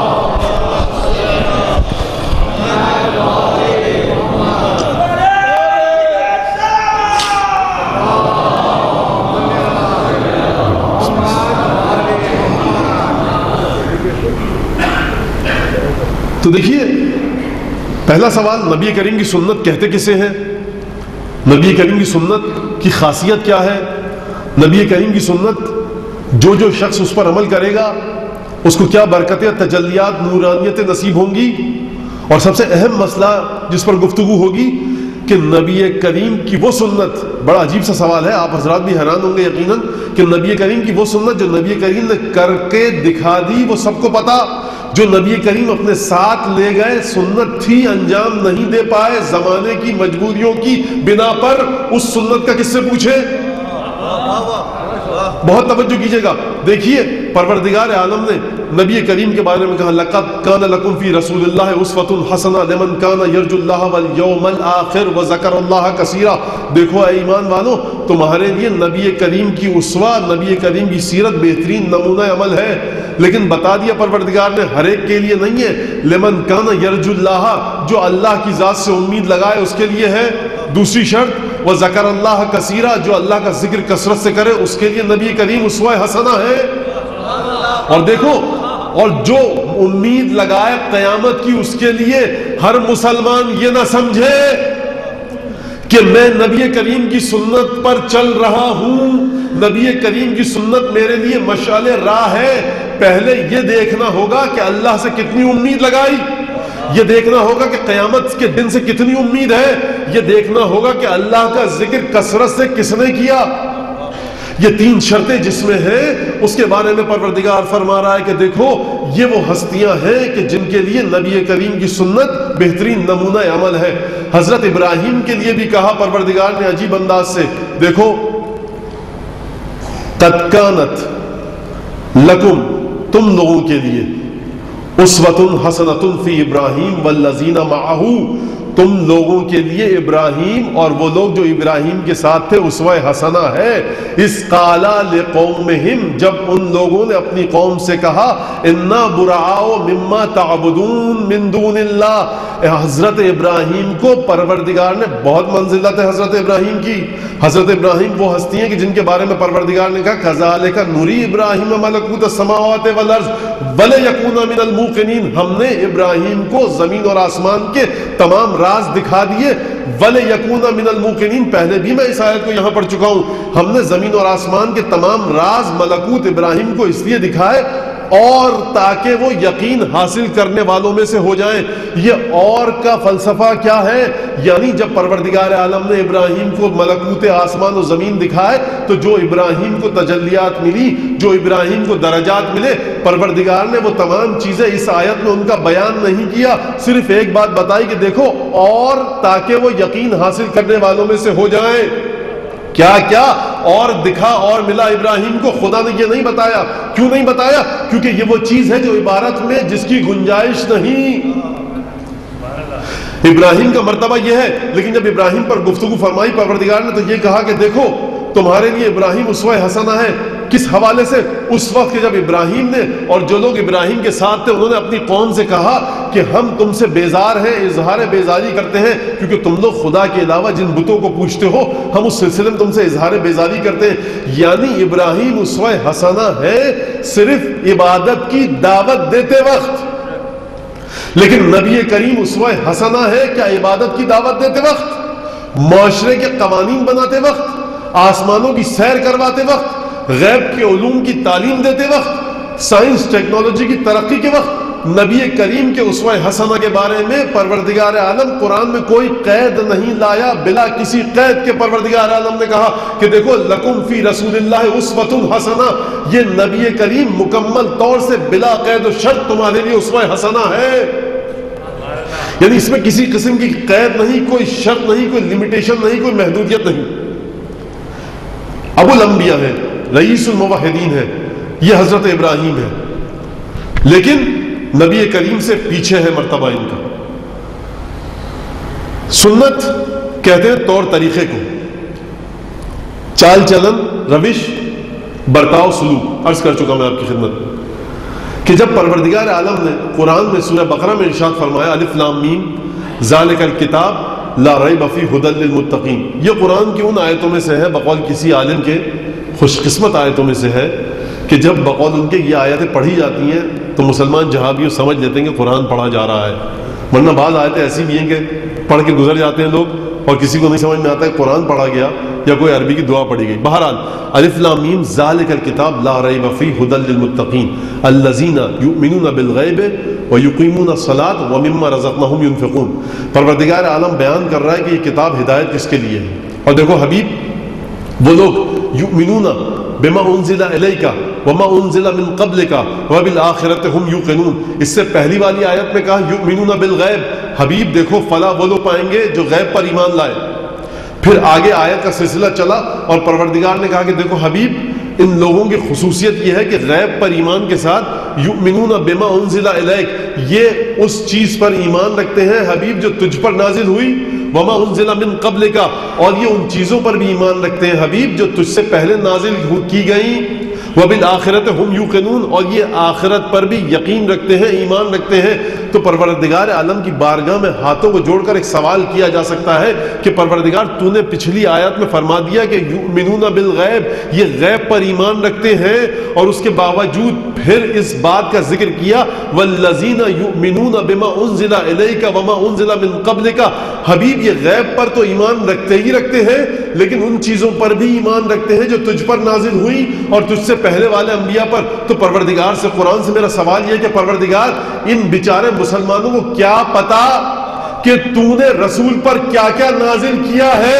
تو دیکھیے، پہلا سوال، نبی کریم کی سنت کہتے کسے ہیں، نبی کریم کی سنت کی خاصیت کیا ہے، نبی کریم کی سنت جو شخص اس پر عمل کرے گا اس کو کیا برکتیں، تجلیات، نورانیتیں نصیب ہوں گی. اور سب سے اہم مسئلہ جس پر گفتگو ہوگی کہ نبی کریم کی وہ سنت، بڑا عجیب سا سوال ہے، آپ حضرات بھی حیران ہوں گے یقیناً، کہ نبی کریم کی وہ سنت جو نبی کریم نے کر کے دکھا دی، وہ سب کو پتا، جو نبی کریم اپنے ساتھ لے گئے، سنت تھی انجام نہیں دے پائے، زمانے کی مجبوریوں کی بنا پر، اس سنت کا کس سے پوچھے. بہت توجہ کیجئے گا. دیکھیے پروردگار عالم نے نبی کریم کے بارے میں کہا، لَقَدْ كَانَ لَكُمْ فِي رَسُولِ اللَّهِ أُسْوَةٌ حَسَنَةٌ لِمَنْ كَانَ يَرْجُو اللَّهَ وَالْيَوْمَ الْآخِرَ وَذَكَرَ اللَّهَ كَثِيرًا. دیکھو اے ایمان والو، تمہارے لیے نبی کریم کی اسوہ، نبی کریم کی سیرت بہترین نمونہ عمل ہے. لیکن بتا دیا پروردگار نے ہر ایک کے لیے نہیں ہے. لمن کان یرجو اللہ، جو اللہ کی ذات سے امید لگائے اس کے لیے ہے. دوسری شرط وذکر اللہ کثیرا، جو اللہ کا ذکر کثرت سے کرے اس کے لیے نبی کریم اسوہ حسنہ ہے. اور دیکھو، اور جو امید لگائے قیامت کی اس کے لیے ہر مسلمان یہ نہ سمجھے کہ میں نبی کریم کی سنت پر چل رہا ہوں، نبی کریم کی سنت میرے لیے مشعل راہ ہے، پہلے یہ دیکھنا ہوگا کہ اللہ سے کتنی امید لگائی، یہ دیکھنا ہوگا کہ قیامت کے دن سے کتنی امید ہے، یہ دیکھنا ہوگا کہ اللہ کا ذکر کثرت سے کس نے کیا۔ یہ تین شرطیں جس میں ہیں اس کے بارے میں پروردگار فرما رہا ہے کہ دیکھو یہ وہ ہستیاں ہیں کہ جن کے لیے نبی کریم کی سنت بہترین نمونہ عمل ہے۔ حضرت ابراہیم کے لیے بھی کہا پروردگار نے عجیب انداز سے، دیکھو قد کانت لکم، تم لوگوں کے لیے، اسوۃ حسنۃ فی ابراہیم والذین معہ، تم لوگوں کے لیے ابراہیم اور وہ لوگ جو ابراہیم کے ساتھ تھے اسوہ حسنہ ہے۔ اذ قال لقومہم، جب ان لوگوں نے اپنی قوم سے کہا انا براء مما تعبدون من دون اللہ، حضرت ابراہیم کو پروردگار نے بہت منزلت ہے حضرت ابراہیم کی۔ حضرت ابراہیم وہ ہستی ہیں کہ جن کے بارے میں پروردگار نے کہا کذالک نری ابراہیم ملکوت السماوات والارض ولیکون من الموقنین، ہم نے ابراہیم کو زمین اور آسمان کے تمام راز دکھا دیے۔ وَلَيَكُونَ مِنَ الْمُوقِنِينَ، پہلے بھی میں اس آیت کو یہاں پڑھ چکا ہوں، ہم نے زمین اور آسمان کے تمام راز ملکوت ابراہیم کو اس لیے دکھائے اور تاکہ وہ یقین حاصل کرنے والوں میں سے ہو جائیں۔ یہ اور کا فلسفہ کیا ہے؟ یعنی جب پروردگار عالم نے ابراہیم کو ملکوت آسمان و زمین دکھائے تو جو ابراہیم کو تجلیات ملی، جو ابراہیم کو درجات ملے، پروردگار نے وہ تمام چیزیں اس آیت میں ان کا بیان نہیں کیا، صرف ایک بات بتائی کہ دیکھو اور تاکہ وہ یقین حاصل کرنے والوں میں سے ہو جائیں۔ کیا کیا اور دکھا اور ملا ابراہیم کو؟ خدا نے یہ نہیں بتایا۔ کیوں نہیں بتایا؟ کیونکہ یہ وہ چیز ہے جو عبارت میں جس کی گنجائش نہیں۔ ابراہیم کا مرتبہ یہ ہے، لیکن جب ابراہیم پر گفتگو فرمائی پروردگار نے تو یہ کہا کہ دیکھو تمہارے لیے ابراہیم اسوہ حسنہ ہے۔ کس حوالے سے؟ اس وقت کہ جب ابراہیم نے اور جو لوگ ابراہیم کے ساتھ تھے انہوں نے اپنی قوم سے کہا کہ ہم تم سے بیزار ہیں، اظہار بیزاری کرتے ہیں کیونکہ تم لوگ خدا کے علاوہ جن بتوں کو پوجتے ہو ہم اس سلسلے میں تم سے اظہار بیزاری کرتے ہیں۔ یعنی ابراہیم اسوہ حسنہ ہے صرف عبادت کی دعوت دیتے وقت، لیکن نبی کریم اسوہ حسنہ ہے کیا عبادت کی دعوت دیتے وقت، معاشرے کے قوانین بناتے وقت، آسمانوں کی سیر کرواتے وقت، غیب کے علوم کی تعلیم دیتے وقت، سائنس ٹیکنالوجی کی ترقی کے وقت۔ نبی کریم کے اسوہ حسنہ کے بارے میں پروردگار عالم قرآن میں کوئی قید نہیں لایا، بلا کسی قید کے پروردگار عالم نے کہا کہ دیکھو لکم فی رسول اللہ اسوۃ حسنہ، یہ نبی کریم مکمل طور سے بلا قید و شرط تمہارے لیے اسوہ حسنہ ہے۔ یعنی اس میں کسی قسم کی قید نہیں، کوئی شرط نہیں، کوئی لمیٹیشن نہیں، کوئی محدودیت نہیں۔ ابو الانبیاء ہے، رئیس الموحدین ہے، یہ حضرت ابراہیم ہے، لیکن نبی کریم سے پیچھے ہے مرتبہ ان کا۔ سنت کہتے ہیں طور طریقے کو، چال چلن، روش، برتاؤ، سلوک۔ عرض کر چکا میں آپ کی خدمت کہ جب پروردگار عالم نے قرآن میں سورہ بقرہ میں ارشاد فرمایا الف لام میم ذالک الکتاب لا ریب فیہ ھدی للمتقین، یہ قرآن کی ان آیتوں میں سے ہے، بقول کسی عالم کے خوش قسمت آیتوں میں سے ہے کہ جب بقول ان کے یہ آیتیں پڑھی جاتی ہیں تو مسلمان جہاں بھی سمجھ لیتے ہیں کہ قرآن پڑھا جا رہا ہے، ورنہ بعض آیتیں ایسی بھی ہیں کہ پڑھ کے گزر جاتے ہیں لوگ اور کسی کو نہیں سمجھ میں آتا ہے قرآن پڑھا گیا یا کوئی عربی کی دعا پڑھی گئی۔ بہرحال الف لام میم ذالک الکتاب لا ریب فیہ ھدی للمتقین الذین یؤمنون بالغیب ویقیمون الصلاۃ ومما رزقناہم ینفقون۔ پروردگار عالم بیان کر رہا ہے کہ یہ کتاب ہدایت کس کے لیے ہے، اور دیکھو حبیب وہ لوگ یؤمنون بما انزل الیک وما انزل من قبلک وبالآخرۃ ھم یوقنون۔ اس سے پہلی والی آیت میں کہا یؤمنون بالغیب، حبیب دیکھو فلاح وہ لوگ پائیں گے جو غیب پر ایمان لائے۔ پھر آگے آیت کا سلسلہ چلا اور پروردگار نے کہا کہ دیکھو حبیب ان لوگوں کی خصوصیت یہ ہے کہ غیب پر ایمان کے ساتھ یؤمنون بما انزل الیک، یہ اس چیز پر ایمان رکھتے ہیں حبیب جو تجھ پر نازل ہوئی، وما انزل من قبلک، اور یہ ان چیزوں پر بھی ایمان رکھتے ہیں حبیب جو تجھ سے پہلے نازل کی گئیں، وبالآخرۃ ہم یوقنون، اور یہ آخرت پر بھی یقین رکھتے ہیں، ایمان رکھتے ہیں۔ تو پروردگار عالم کی بارگاہ میں ہاتھوں کو جوڑ کر ایک سوال کیا جا سکتا ہے کہ پروردگار تو نے پچھلی آیت میں فرما دیا کہ یؤمنون بالغیب، یہ غیب پر ایمان رکھتے ہیں، اور اس کے باوجود پھر اس بات کا ذکر کیا والذین یؤمنون بما انزل الیک وما انزل من قبلک، حبیب یہ غیب پر تو ایمان رکھتے ہی رکھتے ہیں، لیکن ان چیزوں پر بھی ایمان رکھتے ہیں جو تجھ پر نازل ہوئی اور تجھ سے پہلے والے انبیاء پر۔ تو پروردگار سے، قرآن سے میرا سوال یہ ہے کہ پروردگار ان بیچارے مسلمانوں کو کیا پتا کہ تو نے رسول پر کیا کیا نازل کیا ہے؟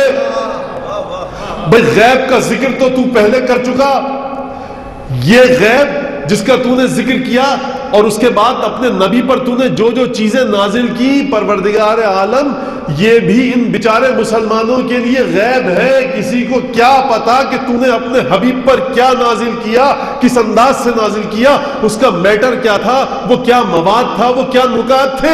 بھئی غیب کا ذکر تو تو پہلے کر چکا، یہ غیب جس کا تو نے ذکر کیا، اور اس کے بعد اپنے نبی پر تو نے جو جو چیزیں نازل کی، پروردگار عالم یہ بھی ان بیچارے مسلمانوں کے لیے غیب ہے۔ کسی کو کیا پتا کہ تو نے اپنے حبیب پر کیا نازل کیا، کس انداز سے نازل کیا، اس کا میٹر کیا تھا، وہ کیا مواد تھا، وہ کیا نکات تھے۔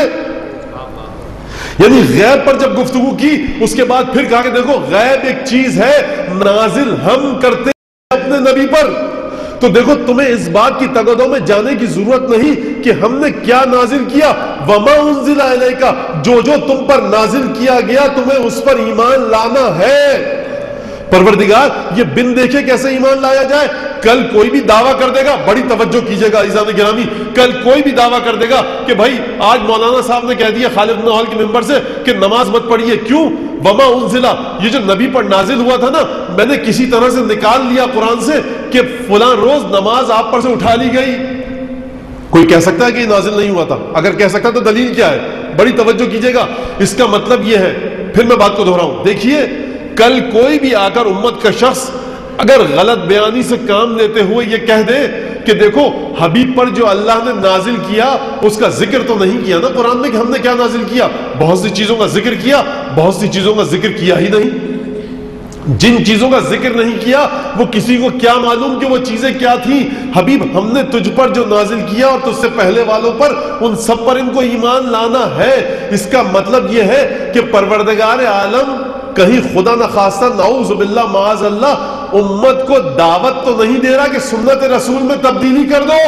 یعنی غیب پر جب گفتگو کی، اس کے بعد پھر کہا کہ دیکھو غیب ایک چیز ہے، نازل ہم کرتے ہیں اپنے نبی پر۔ تو دیکھو تمہیں اس بات کی تگدوں میں جانے کی ضرورت نہیں کہ ہم نے کیا نازل کیا، وما انزل الیک، جو جو تم پر نازل کیا گیا تمہیں اس پر ایمان لانا ہے۔ پروردگار یہ بن دیکھے کیسے ایمان لایا جائے؟ کل کوئی بھی دعویٰ کر دے گا، بڑی توجہ کیجئے گا عزیزان گرامی، کل کوئی بھی دعویٰ کر دے گا کہ بھائی آج مولانا صاحب نے کہہ دیا خالد بن ہال کے ممبر سے کہ نماز مت پڑھیے، کیوں؟ وما انزلہ، یہ جو نبی پر نازل ہوا تھا نا، میں نے کسی طرح سے نکال لیا قرآن سے کہ فلاں روز نماز آپ پر سے اٹھا لی گئی۔ کوئی کہہ سکتا ہے کہ یہ نازل نہیں ہوا تھا؟ اگر کہہ سکتا تو دلیل کیا ہے؟ بڑی توجہ کیجئے گا، اس کا مطلب یہ ہے، پھر میں بات کو دہراؤں، دیکھیے کل کوئی بھی آ کر امت کا شخص اگر غلط بیانی سے کام لیتے ہوئے یہ کہہ دے کہ دیکھو حبیب پر جو اللہ نے نازل کیا اس کا ذکر تو نہیں کیا نا قرآن میں کہ ہم نے کیا نازل کیا، بہت سی چیزوں کا ذکر کیا، بہت سی چیزوں کا ذکر کیا ہی نہیں۔ جن چیزوں کا ذکر نہیں کیا وہ کسی کو کیا معلوم کہ وہ چیزیں کیا تھیں؟ حبیب ہم نے تجھ پر جو نازل کیا اور تجھ سے پہلے والوں پر، ان سب پر ان کو ایمان لانا ہے۔ اس کا مطلب یہ ہے کہ پروردگار عالم کہیں خدا نخواستہ نعوذ باللہ معاذ اللہ امت کو دعوت تو نہیں دے رہا کہ سنت رسول میں تبدیلی کر دو۔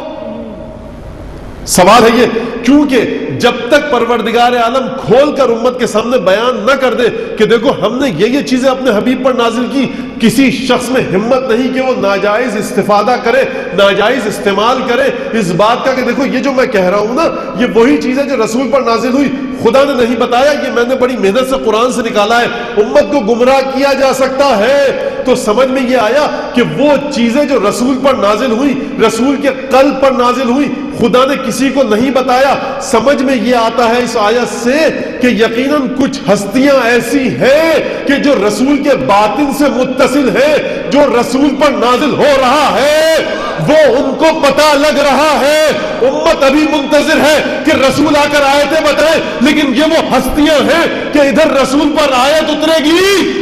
سوال ہے یہ، کیونکہ جب تک پروردگار عالم کھول کر امت کے سامنے بیان نہ کر دے کہ دیکھو ہم نے یہ چیزیں اپنے حبیب پر نازل کی، کسی شخص میں ہمت نہیں کہ وہ ناجائز استفادہ کرے، ناجائز استعمال کرے اس بات کا کہ دیکھو یہ جو میں کہہ رہا ہوں نا یہ وہی چیز ہے جو رسول پر نازل ہوئی، خدا نے نہیں بتایا، یہ میں نے بڑی محنت سے قرآن سے نکالا ہے، امت کو گمراہ کیا جا سکتا ہے۔ تو سمجھ میں یہ آیا کہ وہ چیزیں جو رسول پر نازل ہوئی، رسول کے قلب پر نازل ہوئی، خدا نے کسی کو نہیں بتایا۔ سمجھ میں یہ آتا ہے اس آیت سے کہ یقیناً کچھ ہستیاں ایسی ہیں کہ جو رسول کے باطن سے متصل ہیں، جو رسول پر نازل ہو رہا ہے وہ ان کو پتہ لگ رہا ہے۔ امت ابھی منتظر ہے کہ رسول آ کر آیتیں بتائے، لیکن یہ وہ ہستیاں ہیں کہ ادھر رسول پر آیت اترے گی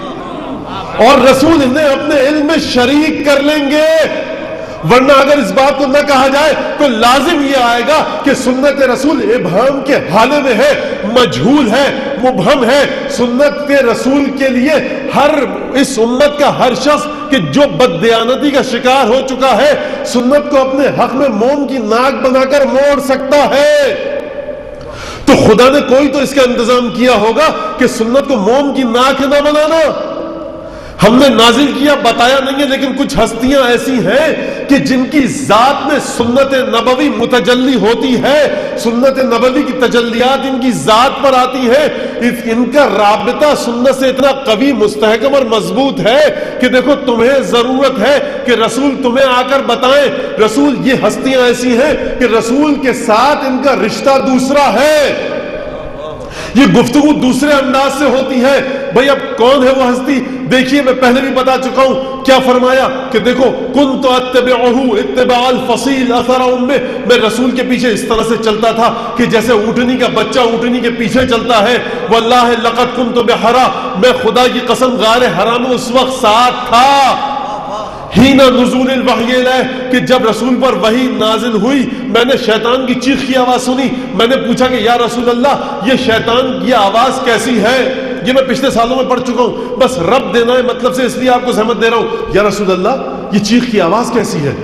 اور رسول انہیں اپنے علم میں شریک کر لیں گے، ورنہ اگر اس بات کو نہ کہا جائے تو لازم یہ آئے گا کہ سنت رسول ابہام کے حالے میں ہے، مجہول ہے، مبہم ہے۔ سنت رسول کے لیے ہر اس امت کا ہر شخص کہ جو بددیانتی کا شکار ہو چکا ہے سنت کو اپنے حق میں موم کی ناک بنا کر موڑ سکتا ہے۔ تو خدا نے کوئی تو اس کا انتظام کیا ہوگا کہ سنت کو موم کی ناک نہ بنانا۔ ہم نے نازل کیا بتایا نہیں ہے، لیکن کچھ ہستیاں ایسی ہیں کہ جن کی ذات میں سنت نبوی متجلی ہوتی ہے، سنت نبوی کی تجلیات ان کی ذات پر آتی ہے، ان کا رابطہ سنت سے اتنا قوی، مستحکم اور مضبوط ہے کہ دیکھو تمہیں ضرورت ہے کہ رسول تمہیں آ کر بتائیں۔ رسول یہ ہستیاں ایسی ہیں کہ رسول کے ساتھ ان کا رشتہ دوسرا ہے، یہ گفتگو دوسرے انداز سے ہوتی ہے۔ بھئی اب کون ہے وہ ہستی؟ دیکھیے میں پہلے بھی بتا چکا ہوں، کیا فرمایا کہ دیکھو کنت اتبعہ اتباع الفصیل اثر امہ، میں رسول کے پیچھے اس طرح سے چلتا تھا کہ جیسے اونٹنی کا بچہ اونٹنی کے پیچھے چلتا ہے۔ واللہ لقد کنت بحرا، میں خدا کی قسم غار حرا میں اس وقت ساتھ تھا، حین نزول الوحی الیہ، کہ جب رسول پر وحی نازل ہوئی میں نے شیطان کی چیخ کی آواز سنی، میں نے پوچھا کہ یا رسول اللہ یہ شیطان کی آواز کیسی ہے؟ یہ میں پچھلے سالوں میں پڑھ چکا ہوں، بس رب دینا ہے مطلب سے اس لیے آپ کو زحمت دے رہا ہوں۔ یا رسول اللہ یہ چیخ کی آواز کیسی ہے؟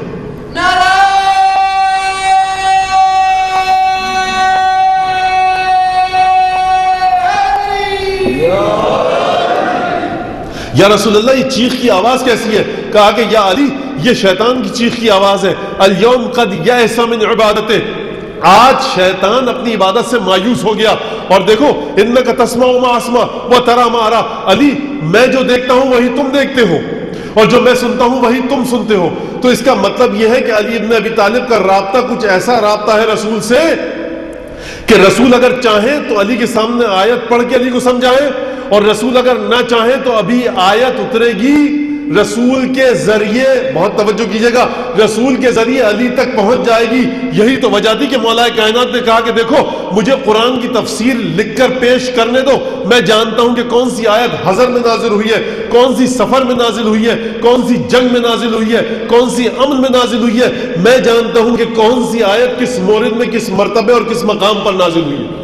یا رسول اللہ یہ چیخ کی آواز کیسی ہے؟ کہا کہ یا علی یہ شیطان کی چیخ کی آواز ہے. الیوم قد یئس من عبادتہ، آج شیطان اپنی عبادت سے مایوس ہو گیا. اور دیکھو انک تسمع ما اسمع وترى ما ارى، علی میں جو دیکھتا ہوں وہی تم دیکھتے ہو، اور جو میں سنتا ہوں وہی تم سنتے ہو. تو اس کا مطلب یہ ہے کہ علی ابن ابی طالب کا رابطہ کچھ ایسا رابطہ ہے رسول سے کہ رسول اگر چاہیں تو علی کے سامنے آیت پڑھ کے علی کو سمجھائیں، اور رسول اگر نہ چاہیں تو ابھی آیت اترے گی رسول کے ذریعے، بہت توجہ کیجئے گا، رسول کے ذریعے علی تک پہنچ جائے گی. یہی تو وجہ تھی کہ مولا کائنات نے کہا کہ دیکھو مجھے قرآن کی تفسیر لکھ کر پیش کرنے دو، میں جانتا ہوں کہ کون سی آیت حضر میں نازل ہوئی ہے، کون سی سفر میں نازل ہوئی ہے، کون سی جنگ میں نازل ہوئی ہے، کون سی امن میں نازل ہوئی ہے. میں جانتا ہوں کہ کون سی آیت کس مورد میں، کس مرتبے اور کس مقام پر نازل ہوئی ہے.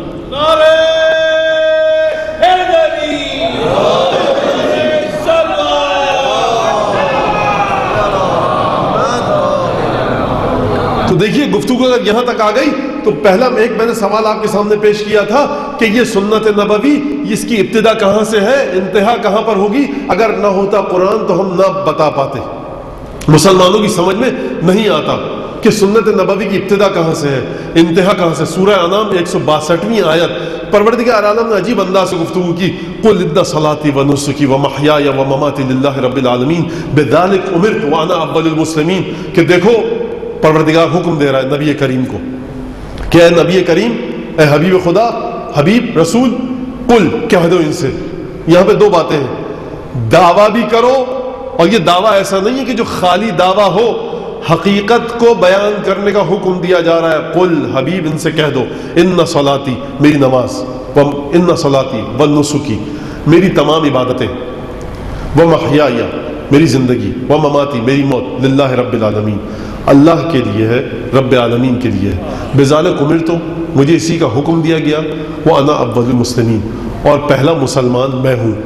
تو دیکھیے گفتگو اگر یہاں تک آ گئی تو پہلا میں نے سوال آپ کے سامنے پیش کیا تھا کہ یہ سنت نبوی اس کی ابتدا کہاں سے ہے، انتہا کہاں پر ہوگی؟ اگر نہ ہوتا قرآن تو ہم نہ بتا پاتے، مسلمانوں کی سمجھ میں نہیں آتا کہ سنت نبوی کی ابتدا کہاں سے ہے، انتہا کہاں سے. سورہ انعام 162ویں آیت، پروردگار عالم نے عجیب انداز سے گفتگو کی. قل ان صلاتی و نسکی و محیای و مماتی للہ رب العالمین بذلک امرت وانا اول المسلمین. کہ دیکھو پروردگار حکم دے رہا ہے نبی کریم کو کہ اے نبی کریم، اے حبیب خدا، حبیب رسول، قل کہہ دو ان سے. یہاں پہ دو باتیں ہیں، دعویٰ بھی کرو، اور یہ دعویٰ ایسا نہیں ہے کہ جو خالی دعویٰ ہو، حقیقت کو بیان کرنے کا حکم دیا جا رہا ہے. قل حبیب ان سے کہہ دو ان صلاتی، میری نماز، ان صلاتی و نسکی، میری تمام عبادتیں، و محیای، میری زندگی، و مماتی، میری موت، للہ رب العالمین، اللہ کے لیے ہے، رب العالمین کے لیے ہے. بذالک امرت، مجھے اسی کا حکم دیا گیا، وانا اول المسلمین، اور پہلا مسلمان میں ہوں.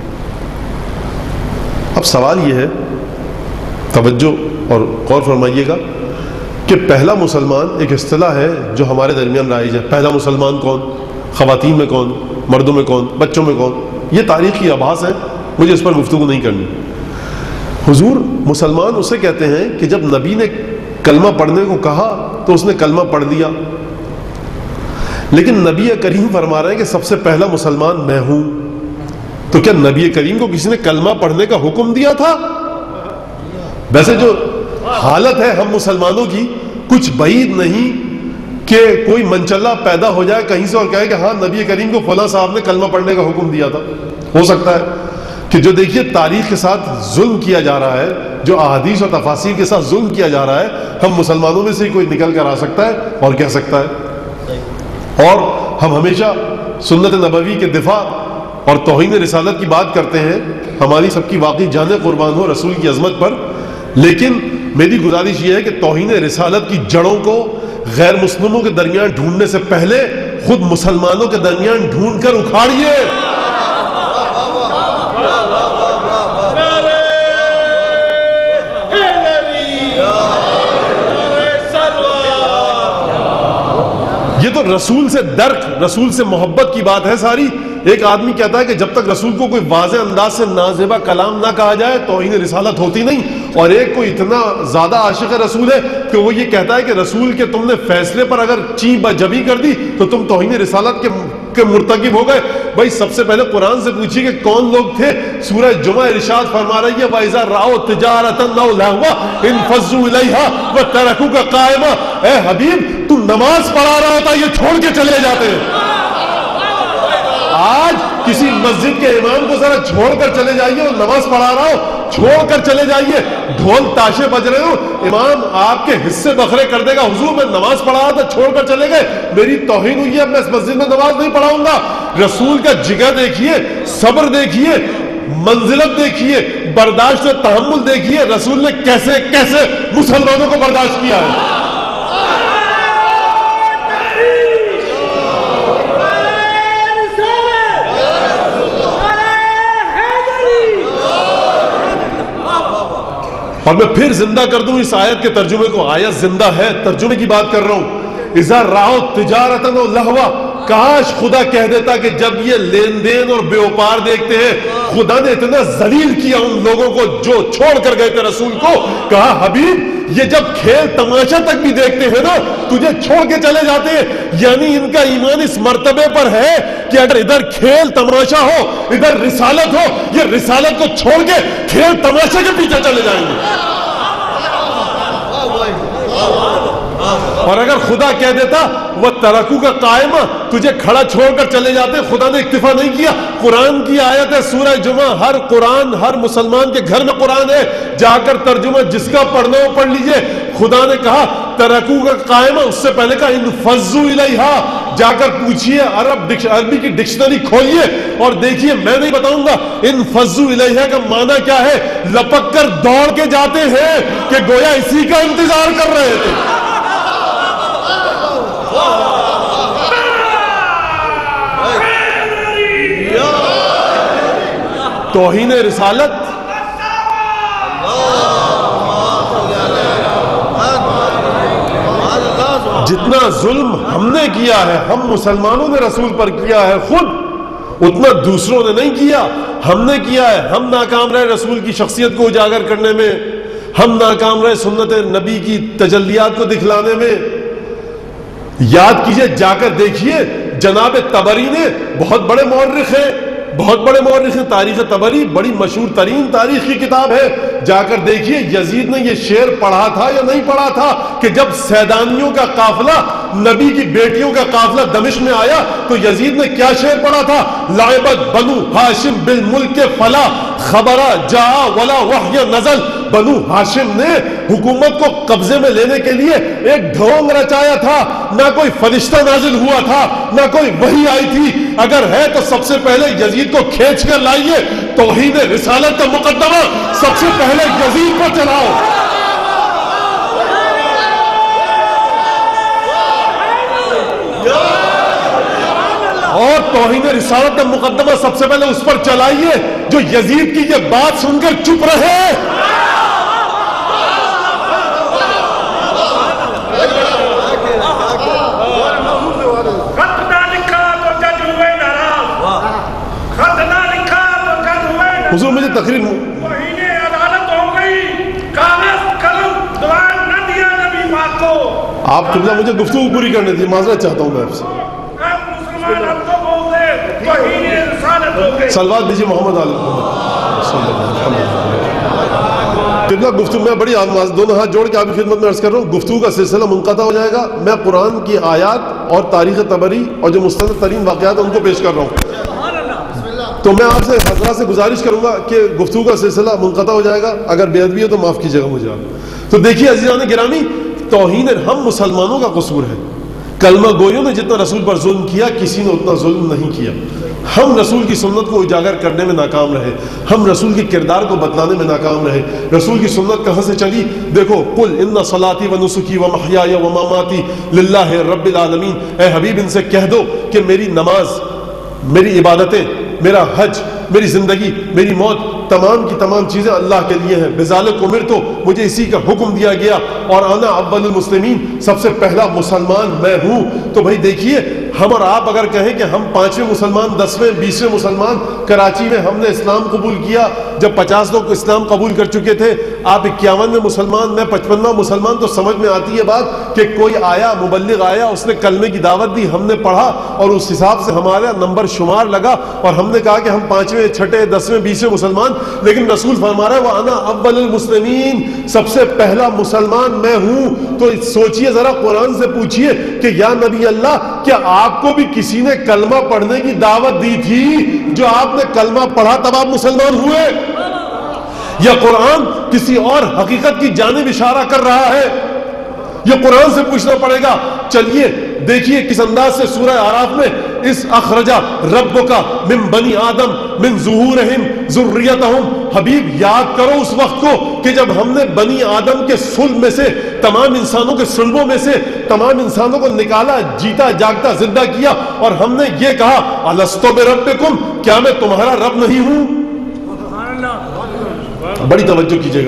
اب سوال یہ ہے، توجہ اور غور فرمائیے گا، کہ پہلا مسلمان ایک اصطلاح ہے جو ہمارے درمیان رائج ہے. پہلا مسلمان کون؟ خواتین میں کون؟ مردوں میں کون؟ بچوں میں کون؟ یہ تاریخی آبھاس ہے، مجھے اس پر گفتگو نہیں کرنی. حضور مسلمان اسے کہتے ہیں کہ جب نبی نے کلمہ پڑھنے کو کہا تو اس نے کلمہ پڑھ لیا، لیکن نبی کریم فرما رہے ہیں کہ سب سے پہلا مسلمان میں ہوں. تو کیا نبی کریم کو کسی نے کلمہ پڑھنے کا حکم دیا تھا؟ ویسے جو حالت ہے ہم مسلمانوں کی، کچھ بعید نہیں کہ کوئی منچلہ پیدا ہو جائے کہیں سے اور کہے کہ ہاں نبی کریم کو فلاں صاحب نے کلمہ پڑھنے کا حکم دیا تھا. ہو سکتا ہے کہ جو دیکھیے تاریخ کے ساتھ ظلم کیا جا رہا ہے، جو احادیث اور تفاسیر کے ساتھ ظلم کیا جا رہا ہے، ہم مسلمانوں میں سے کوئی نکل کر آ سکتا ہے اور کہہ سکتا ہے. اور ہم ہمیشہ سنت نبوی کے دفاع اور توہین رسالت کی بات کرتے ہیں، ہماری سب کی واقعی جان قربان ہو رسول کی عظمت پر. لیکن میری گزارش یہ ہے کہ توہین رسالت کی جڑوں کو غیر مسلموں کے درمیان ڈھونڈنے سے پہلے خود مسلمانوں کے درمیان ڈھونڈ کر اکھاڑیے. یہ تو رسول سے درک، رسول سے محبت کی بات ہے ساری. ایک آدمی کہتا ہے کہ جب تک رسول کو کوئی واضح انداز سے نازیبا کلام نہ کہا جائے توہین رسالت ہوتی نہیں. اور ایک کوئی اتنا زیادہ عاشق رسول ہے کہ وہ یہ کہتا ہے کہ رسول کے تم نے فیصلے پر اگر چی بجبی کر دی تو تم توہین رسالت کے مرتکب ہو گئے. بھائی سب سے پہلے قرآن سے پوچھیے کہ کون لوگ تھے. سورہ جمعہ ارشاد فرما رہی ہے وَإِذَا رَأَوْا تِجَارَةً أَوْ لَهْوًا انفضوا إِلَيْهَا وَتَرَكُوكَ قَائِمًا. اے حبیب تو نماز پڑھا رہا ہوتا یہ چھوڑ کے چلے جاتے ہیں. آج کسی مسجد کے امام کو ذرا چھوڑ کر چلے جائیے، اور نماز پڑھا رہا ہو چھوڑ کر چلے جائیے، ڈھول تاشے بج رہے ہو، امام آپ کے حصے بکھرے کر دے گا. حضور میں نماز پڑھا رہا تھا چھوڑ کر چلے گئے، میری توہین ہوئی ہے، میں اس مسجد میں نماز نہیں پڑھاؤں گا. رسول کا جگر دیکھیے، صبر دیکھیے، منزلت دیکھیے، برداشت و تحمل دیکھیے، رسول نے کیسے کیسے مسلمانوں کو برداشت کیا ہے. اور میں پھر زندہ کر دوں اس آیت کے ترجمے کو. آیت زندہ ہے, ترجمے کی بات کر رہا ہوں. اذا راؤ تجارتن و لہوا, کاش خدا کہہ دیتا کہ جب یہ لین دین اور بیوپار دیکھتے ہیں, خدا نے اتنا ذلیل کیا ان لوگوں کو جو چھوڑ کر گئے تھے رسول کو. کہا حبیب یہ جب کھیل تماشا تک بھی دیکھتے ہیں نا تجھے چھوڑ کے چلے جاتے ہیں. یعنی ان کا ایمان اس مرتبے پر ہے کہ اگر ادھر کھیل تماشا ہو ادھر رسالت ہو, یہ رسالت کو چھوڑ کے کھیل تماشا کے پیچھے چلے جائیں گے. اور اگر خدا کہہ دیتا وہ ترکو کا قائمہ, تجھے کھڑا چھوڑ کر چلے جاتے. خدا نے اکتفا نہیں کیا. قرآن کی آیت ہے سورہ جمعہ, ہر مسلمان کے گھر میں قرآن ہے, جا کر ترجمہ جس کا پڑھنا ہو پڑھ لیجئے. خدا نے کہا ترکو کا قائمہ, اس سے پہلے کہا انفضوا الیہا, جا کر پوچھئے عربی کی ڈکشنری کھولیے اور دیکھیے, میں نہیں بتاؤں گا. انفضوا الیہا کا معنی کیا ہے؟ لپک کر دوڑ کے جاتے ہیں کہ گویا اسی کا انتظار کر رہے تھے. توہین رسالت, جتنا ظلم ہم نے کیا ہے, ہم مسلمانوں نے رسول پر کیا ہے خود, اتنا دوسروں نے نہیں کیا. ہم نے کیا ہے. ہم ناکام رہے رسول کی شخصیت کو اجاگر کرنے میں, ہم ناکام رہے سنت نبی کی تجلیات کو دکھلانے میں. یاد کیجئے, جا کر دیکھیے, جناب طبری نے, بہت بڑے مورخ ہیں, تاریخ طبری بڑی مشہور ترین تاریخ کی کتاب ہے. جا کر دیکھیے یزید نے یہ شعر پڑھا تھا یا نہیں پڑھا تھا کہ جب سیدانیوں کا قافلہ, نبی کی بیٹیوں کا قافلہ دمشق میں آیا تو یزید نے کیا شعر پڑھا تھا؟ لعبت بنو ہاشم بالملک فلا خبرا جا ولا وحی نزل. بنو ہاشم نے حکومت کو قبضے میں لینے کے لیے ایک ڈھونگ رچایا تھا. نہ کوئی فرشتہ نازل ہوا تھا, نہ کوئی وحی آئی تھی. اگر ہے تو سب سے پہلے یزید کو کھینچ کر لائیے, توحید رسالت کا مقدمہ سب سے پہلے یزید پر چلاؤ. اور توحید رسالت کا مقدمہ سب سے پہلے اس پر چلائیے جو یزید کی یہ بات سن کر چپ رہے. حضور مجھے تقریر عدالت ہو گئی, کاغذ قلم دوان نہ دیا نبی پاک کو. آپ قبلہ مجھے گفتگو پوری کرنے تھی, معذرت چاہتا ہوں میں آپ سے. مسلمان اب تو بولتے توہین رسالت ہو گئی. صلوات دیجیے محمد علیہ قبلہ. گفتگو میں بڑی دونوں ہاتھ جوڑ کے آپ کی خدمت میں عرض کر رہا ہوں, گفتگو کا سلسلہ منقطع ہو جائے گا. میں قرآن کی آیات اور تاریخ طبری اور جو مستند ترین واقعات ان کو پیش کر رہا ہوں. تو میں آپ سے حضرات سے گزارش کروں گا کہ گفتگو کا سلسلہ منقطع ہو جائے گا. اگر بے ادبی ہو تو معاف کیجیے گا مجھے آپ. تو دیکھیے عزیزان گرامی, توہین ہم مسلمانوں کا قصور ہے. کلمہ گویوں نے جتنا رسول پر ظلم کیا کسی نے اتنا ظلم نہیں کیا. ہم رسول کی سنت کو اجاگر کرنے میں ناکام رہے, ہم رسول کے کردار کو بتلانے میں ناکام رہے. رسول کی سنت کہاں سے چلی؟ دیکھو, قل ان صلاتی و نسکی و محیای و مماتی للہ رب العالمین. اے حبیب ان سے کہہ دو کہ میری نماز, میری عبادتیں, میرا حج, میری زندگی, میری موت, تمام کی تمام چیزیں اللہ کے لیے ہیں. بذالک امرت, مجھے اسی کا حکم دیا گیا, اور انا اول المسلمین, سب سے پہلا مسلمان میں ہوں. تو بھائی دیکھیے, ہم اور آپ اگر کہیں کہ ہم 5ویں مسلمان, 10ویں 20ویں مسلمان, کراچی میں ہم نے اسلام قبول کیا جب 50 لوگ اسلام قبول کر چکے تھے, آپ 51ویں مسلمان, میں 55واں مسلمان, تو سمجھ میں آتی ہے بات کہ کوئی آیا, مبلغ آیا, اس نے کلمے کی دعوت دی, ہم نے پڑھا اور اس حساب سے ہمارا نمبر شمار لگا اور ہم نے کہا کہ ہم 5ویں 6ویں 10ویں 20ویں مسلمان. لیکن رسول فرما رہا ہے وَأَنَا أَوَّلُ الْمُسْلِمِينَ, سب سے پہلا مسلمان میں ہوں. تو سوچئے ذرا, قرآن سے پوچھئے کہ یا نبی اللہ, کیا آپ کو بھی کسی نے کلمہ پڑھنے کی دعوت دی تھی؟ جو آپ نے کلمہ پڑھا تب آپ مسلمان ہوئے؟ یا قرآن کسی اور حقیقت کی جانب اشارہ کر رہا ہے؟ یہ قرآن سے پوچھنا پڑے گا. چلیے دیکھیے کس انداز سے سورہ اعراف میں اس اخرجا ربک من بنی آدم من ظہورہم ذریتہم. حبیب یاد کرو اس وقت کو کہ جب ہم نے بنی آدم کے صلب میں سے, تمام انسانوں کے صلبوں میں سے تمام انسانوں کو نکالا, جیتا جاگتا زندہ کیا, اور ہم نے یہ کہا الستو بربکم, کیا میں تمہارا رب نہیں ہوں؟ بڑی توجہ کیجیے گا.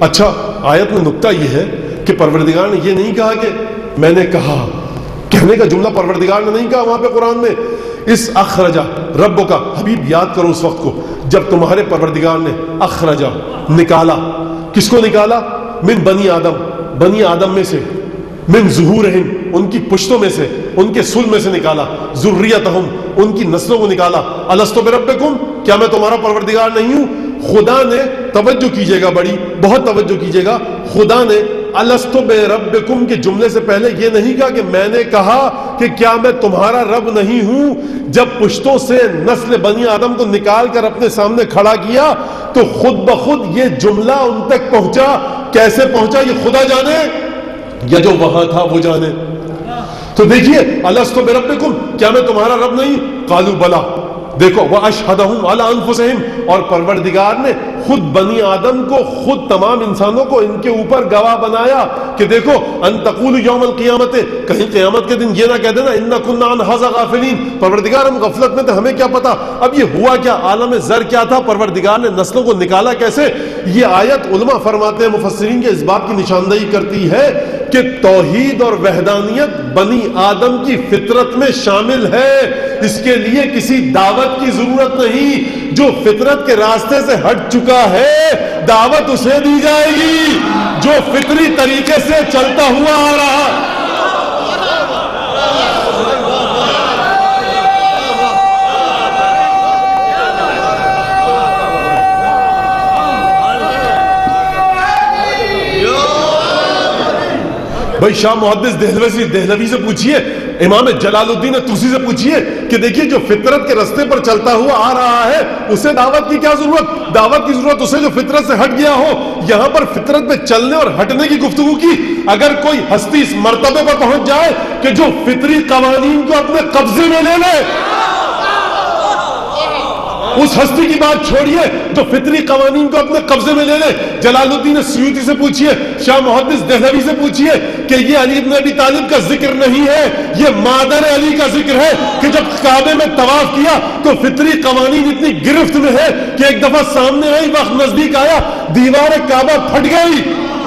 اچھا آیت میں نکتہ یہ ہے کہ پروردگار نے یہ نہیں کہا کہ میں نے کہا، کہنے کا جملہ پروردگار نے نہیں کہا وہاں پہ قرآن میں، اس اخرجا رب کا، حبیب یاد کرو اس وقت کو جب تمہارے پروردگار نے اخرجا نکالا، کس کو نکالا؟ من بنی آدم، بنی آدم میں سے، من ظہورہم ان کی پشتوں میں سے، ان کے سل میں سے نکالا، ذریتہم ان کی نسلوں کو نکالا، الستو بربکم کیا میں تمہارا پروردگار نہیں ہوں؟ خدا نے، توجہ کیجئے گا بڑی، بہت توجہ کیجئے گا، خدا نے الستو بربکم کے جملے سے پہلے یہ نہیں کہا کہ میں نے کہا کہ کیا میں تمہارا رب نہیں ہوں۔ جب پشتوں سے نسل بنی آدم کو نکال کر اپنے سامنے کھڑا کیا تو خود بخود یہ جملہ ان تک پہنچا، کیسے پہنچا یہ خدا جانے یا جو وہاں تھا وہ جانے۔ تو دیکھیے الستو بربکم کیا میں تمہارا رب نہیں؟ قالوا بلا، دیکھو واشہدہم علی انفسہم اور پروردگار نے خود بنی آدم کو، خود تمام انسانوں کو ان کے اوپر گواہ بنایا کہ دیکھو ان تقولوا یوم القیامت، کہیں قیامت کے دن یہ نہ کہہ دینا انا کنا عن ھذا غافلین، پروردگار ہم غفلت میں تھے ہمیں کیا پتا۔ اب یہ ہوا کیا؟ عالم زر کیا تھا؟ پروردگار نے نسلوں کو نکالا کیسے؟ یہ آیت علماء فرماتے ہیں مفسرین کے اس بات کی نشاندہی کرتی ہے کہ توحید اور وحدانیت بنی آدم کی فطرت میں شامل ہے، اس کے لیے کسی دعوت کی ضرورت نہیں۔ جو فطرت کے راستے سے ہٹ چکا ہے دعوت اسے دی جائے گی جو فطری طریقے سے چلتا ہوا آ رہا۔ بھائی شاہ محدث دہلوی سے پوچھئے، امام جلال الدین طوسی سے پوچھئے کہ دیکھیے جو فطرت کے رستے پر چلتا ہوا آ رہا ہے اسے دعوت کی کیا ضرورت؟ دعوت کی ضرورت اسے جو فطرت سے ہٹ گیا ہو۔ یہاں پر فطرت پہ چلنے اور ہٹنے کی گفتگو کی۔ اگر کوئی ہستی اس مرتبے پر پہنچ جائے کہ جو فطری قوانین کو اپنے قبضے میں لے لے، اس ہستی کی بات چھوڑیے جو فطری قوانین کو اپنے قبضے میں لے لے۔ جلال الدین سیوطی سے پوچھئے، شاہ محدث دہلوی سے پوچھئے کہ یہ علی بن ابی طالب کا ذکر نہیں ہے، یہ مادر علی کا ذکر ہے کہ جب کعبے میں طواف کیا تو فطری قوانین اتنی گرفت میں ہے کہ ایک دفعہ سامنے آئی، وقت نزدیک آیا، دیوار کعبہ پھٹ گئی۔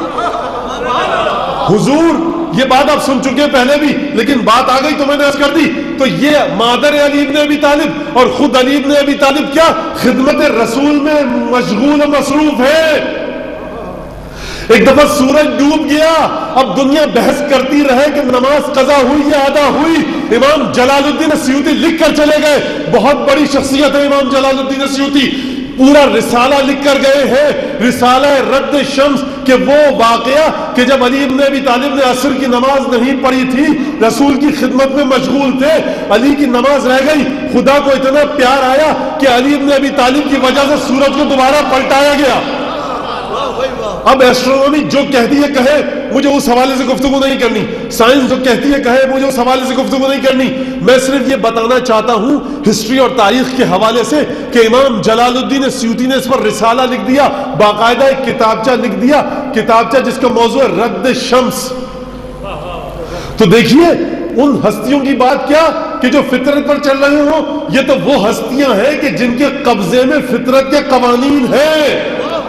حضور یہ بات آپ سن چکے پہلے بھی، لیکن بات آ گئی تو میں نے عرض کر دی۔ تو یہ مادر علی بن ابی طالب اور خود علی بن ابی طالب کیا خدمت رسول میں مشغول و مصروف ہے۔ ایک دفعہ سورج ڈوب گیا، اب دنیا بحث کرتی رہے کہ نماز قضا ہوئی یا ادا ہوئی، امام جلال الدین سیوطی لکھ کر چلے گئے۔ بہت بڑی شخصیت ہے امام جلال الدین سیوطی، پورا رسالہ لکھ کر گئے ہیں، رسالہ رد شمس، کہ وہ واقعہ کہ جب علی بن ابی طالب نے عصر کی نماز نہیں پڑھی تھی، رسول کی خدمت میں مشغول تھے، علی کی نماز رہ گئی، خدا کو اتنا پیار آیا کہ علی بن ابی طالب کی وجہ سے سورج کو دوبارہ پلٹایا گیا۔ اب ایسٹرونومی جو کہتی ہے کہے، مجھے اس حوالے سے گفتگو نہیں کرنی، سائنس جو کہتی ہے کہے، مجھے اس حوالے سے گفتگو نہیں کرنی۔ میں صرف یہ بتانا چاہتا ہوں ہسٹری اور تاریخ کے حوالے سے کہ امام جلال الدین سیوطی نے اس پر رسالہ لکھ دیا، باقاعدہ ایک کتابچہ لکھ دیا، کتابچہ جس کا موضوع ہے رد شمس۔ تو دیکھیے ان ہستیوں کی بات کیا کہ جو فطرت پر چل رہے ہوں، یہ تو وہ ہستیاں ہیں کہ جن کے قبضے میں فطرت کے قوانین ہیں،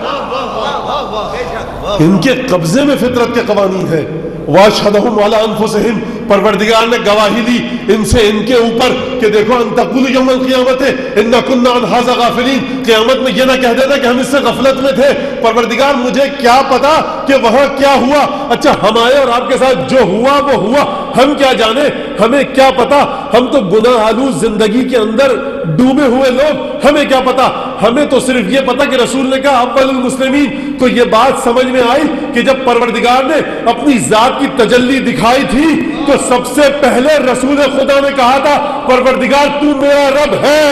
ان کے قبضے میں فطرت کے قوانین ہیں۔ واشہدہم علی انفسہم، پروردگار نے گواہی لی ان سے، ان کے اوپر کہ دیکھو ان تقولوا یوم القیامت انا کنا عن ھذا غافلین، قیامت میں یہ نہ کہہ دینا کہ ہم اس سے غفلت میں تھے۔ پروردگار مجھے کیا پتا کہ وہاں کیا ہوا، اچھا ہم آئے اور آپ کے ساتھ جو ہوا وہ ہوا، ہم کیا جانے، ہمیں کیا پتا، ہم تو گناہ آلود زندگی کے اندر ڈوبے ہوئے لوگ، ہمیں کیا پتا، ہمیں تو صرف یہ پتا کہ رسول نے کہا اول المسلمین۔ تو یہ بات سمجھ میں آئی کہ جب پروردگار نے اپنی ذات کی تجلی دکھائی تھی تو سب سے پہلے رسول خدا نے کہا تھا پروردگار تو میرا رب ہے۔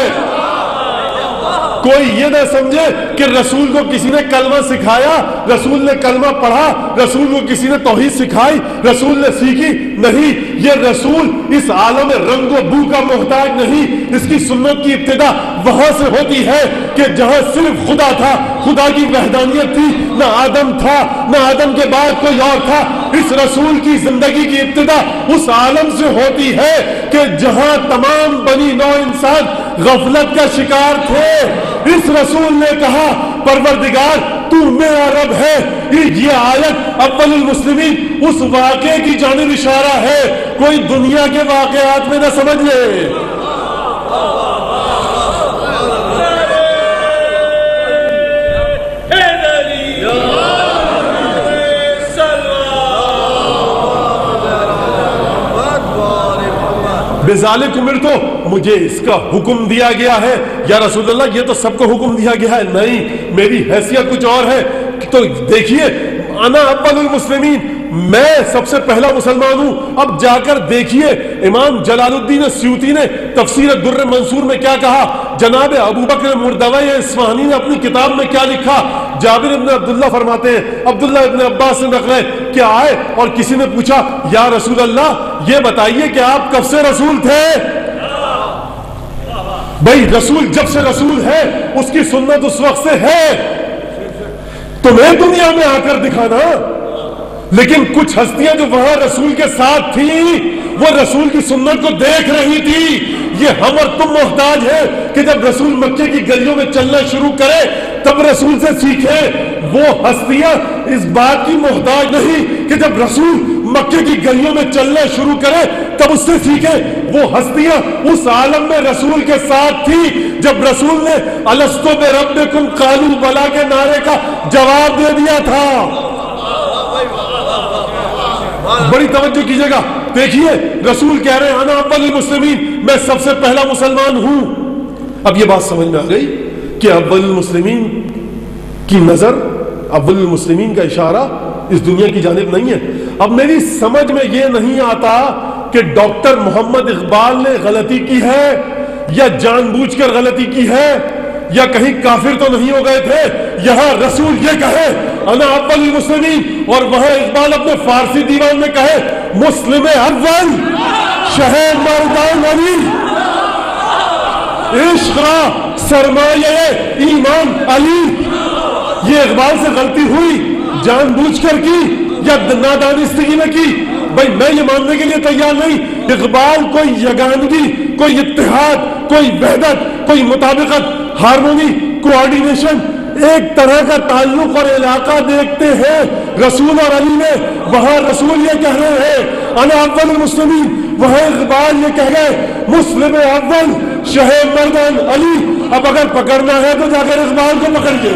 کوئی یہ نہ سمجھے کہ رسول کو کسی نے کلمہ سکھایا، رسول نے کلمہ پڑھا، رسول کو کسی نے توحید سکھائی، رسول نے سیکھی، نہیں، یہ رسول اس عالم رنگ و بو کا محتاج نہیں۔ اس کی سنت کی ابتدا وہاں سے ہوتی ہے کہ جہاں صرف خدا تھا، خدا کی وحدانیت تھی، نہ آدم تھا، نہ آدم کے بعد کوئی اور تھا۔ اس رسول کی زندگی کی ابتدا اس عالم سے ہوتی ہے کہ جہاں تمام بنی نوع انسان غفلت کا شکار تھے۔ اس رسول نے کہا پروردگار تو میرا رب ہے، یہ آیت اول المسلمین اس واقعے کی جانب اشارہ ہے، کوئی دنیا کے واقعات میں نہ سمجھ لے۔ بذالک امرت، مجھے اس کا حکم دیا گیا ہے۔ یا رسول اللہ، یہ تو سب کو حکم دیا گیا ہے۔ نہیں، میری حیثیت کچھ اور ہے۔ تو دیکھیے، انا اول المسلمین، میں سب سے پہلا مسلمان ہوں۔ اب جا کر دیکھیے امام جلال الدین السیوطی نے تفسیر در منصور میں کیا کہا، جناب ابو بکر مردوی اصفہانی نے اپنی کتاب میں کیا لکھا۔ جابر ابن عبداللہ فرماتے ہیں، عبداللہ ابن عباس سے نقل ہے کہ آئے اور کسی نے پوچھا، یا رسول اللہ یہ بتائیے کہ آپ کب سے رسول تھے؟ بھائی رسول جب سے رسول ہے، اس کی سنت اس وقت سے ہے، تمہیں دنیا میں آ کر دکھانا۔ لیکن کچھ ہستیاں جو وہاں رسول کے ساتھ تھیں، وہ رسول کی سنت کو دیکھ رہی تھی۔ یہ ہم اور تم محتاج ہیں کہ جب رسول مکے کی گلیوں میں چلنا شروع کرے تب رسول سے سیکھیں۔ وہ ہستیاں اس بات کی محتاج نہیں کہ جب رسول مکے کی گلیوں میں چلنا شروع کرے تب اس سے سیکھیں۔ وہ ہستیاں اس عالم میں رسول کے ساتھ تھی جب رسول نے الستو بربکم قالوا بلی کے نعرے کا جواب دے دیا تھا۔ بڑی توجہ کیجئے گا، دیکھیے رسول کہہ رہے ہیں انا اول المسلمین، میں سب سے پہلا مسلمان ہوں۔ اب یہ بات سمجھ میں آ گئی کہ اول المسلمین کی نظر، اول المسلمین کا اشارہ اس دنیا کی جانب نہیں ہے۔ اب میری سمجھ میں یہ نہیں آتا کہ ڈاکٹر محمد اقبال نے غلطی کی ہے یا جان بوجھ کر غلطی کی ہے یا کہیں کافر تو نہیں ہو گئے تھے۔ یہاں رسول یہ کہے انا اول المسلمین اور وہاں اقبال اپنے فارسی دیوان میں کہے مسلم اول شہید مردان علی، عشق را سرمایہ ایمان علی۔ یہ اقبال سے غلطی ہوئی، جان بوجھ کر کی یا نادانستگی میں کی؟ بھائی میں یہ ماننے کے لیے تیار نہیں۔ اقبال کوئی یگانگی، کوئی اتحاد، کوئی وحدت، کوئی مطابقت، ہارمونی، کوآرڈینیشن، ایک طرح کا تعلق اور علاقہ دیکھتے ہیں۔ رسول اور علی میں وہاں رسول یہ کہہ رہے ہیں انا اول المسلمین، وہاں اقبال یہ کہہ گئے مسلم اول شہید مردان علی۔ اب اگر پکڑنا ہے تو جا کر اقبال کو پکڑیے۔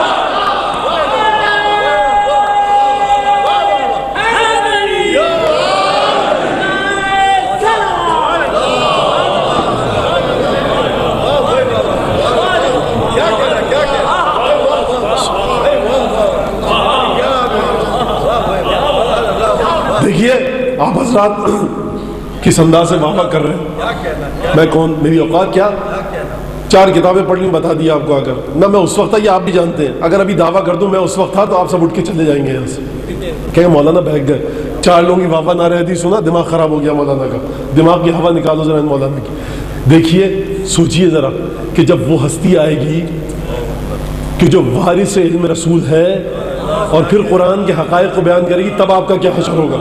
دیکھیے آپ حضرات کس انداز سے وعدہ کر رہے ہیں، میں کون، میری اوقات کیا، 4 کتابیں پڑھ لیں بتا دیا آپ کو۔ اگر نہ میں اس وقت تھا، یہ آپ بھی جانتے ہیں، اگر ابھی دعویٰ کر دوں میں اس وقت تھا تو آپ سب اٹھ کے چلے جائیں گے یہاں سے، کہ مولانا بہک گئے، 4 لوگوں کی واہ نہ رہتی سنا، دماغ خراب ہو گیا مولانا کا، دماغ کی ہوا نکالو ذرا مولانا کی۔ دیکھیے سوچیے ذرا کہ جب وہ ہستی آئے گی کہ جو وارث علم رسول ہے اور پھر قرآن کے حقائق کو بیان کرے گی، تب آپ کا کیا حشر ہوگا؟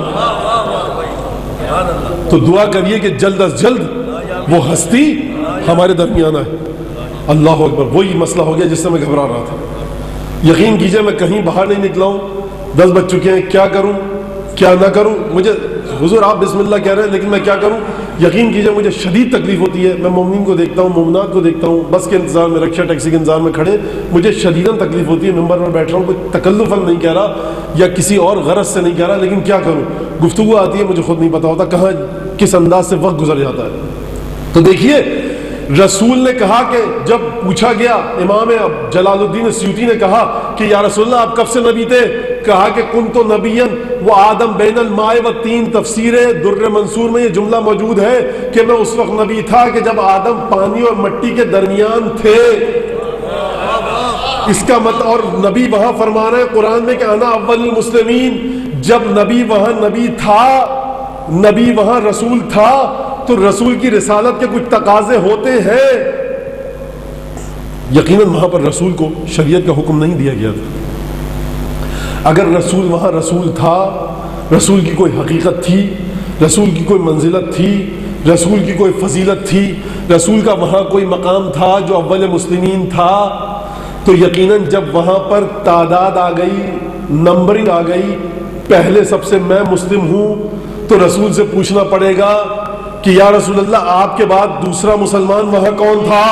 تو دعا کریے کہ جلد از جلد وہ ہستی ہمارے درمیان آئے۔ اللہ اکبر، وہی مسئلہ ہو گیا جس سے میں گھبرا رہا تھا۔ یقین کیجئے میں کہیں باہر نہیں نکلا ہوں، 10 بج چکے ہیں، کیا کروں کیا نہ کروں، مجھے حضور آپ بسم اللہ کہہ رہے ہیں لیکن میں کیا کروں؟ یقین کیجئے مجھے شدید تکلیف ہوتی ہے۔ میں مومنین کو دیکھتا ہوں، مومنات کو دیکھتا ہوں، بس کے انتظار میں، رکشہ ٹیکسی کے انتظار میں کھڑے، مجھے شدیداً تکلیف ہوتی ہے۔ ممبر پر بیٹھ رہا ہوں، کوئی تکلفاً نہیں کہہ رہا یا کسی اور غرض سے نہیں کہہ رہا، لیکن کیا کروں، گفتگو آتی ہے، مجھے خود نہیں پتا ہوتا کہاں کس انداز سے وقت گزر جاتا ہے۔ تو دیکھیے رسول نے کہا کہ جب پوچھا گیا، امام جلال الدین السیوطی نے کہا کہ یا رسول اللہ آپ کب سے نبی تھے؟ کہا کہ کنت نبیًا و آدم بین الماء والطین۔ تفسیر در منصور میں یہ جملہ موجود ہے کہ میں اس وقت نبی تھا کہ جب آدم پانی اور مٹی کے درمیان تھے۔ اس کا مطلب، اور نبی وہاں فرما رہے ہیں قرآن میں کہ انا اول المسلمین، جب نبی وہاں نبی تھا، نبی وہاں رسول تھا، تو رسول کی رسالت کے کچھ تقاضے ہوتے ہیں۔ یقیناً وہاں پر رسول کو شریعت کا حکم نہیں دیا گیا تھا۔ اگر رسول وہاں رسول تھا، رسول کی کوئی حقیقت تھی، رسول کی کوئی منزلت تھی، رسول کی کوئی فضیلت تھی، رسول کا وہاں کوئی مقام تھا جو اول مسلمین تھا، تو یقیناً جب وہاں پر تعداد آ گئی، نمبرنگ آ گئی، پہلے سب سے میں مسلم ہوں، تو رسول سے پوچھنا پڑے گا کہ یا رسول اللہ آپ کے بعد دوسرا مسلمان وہاں کون تھا؟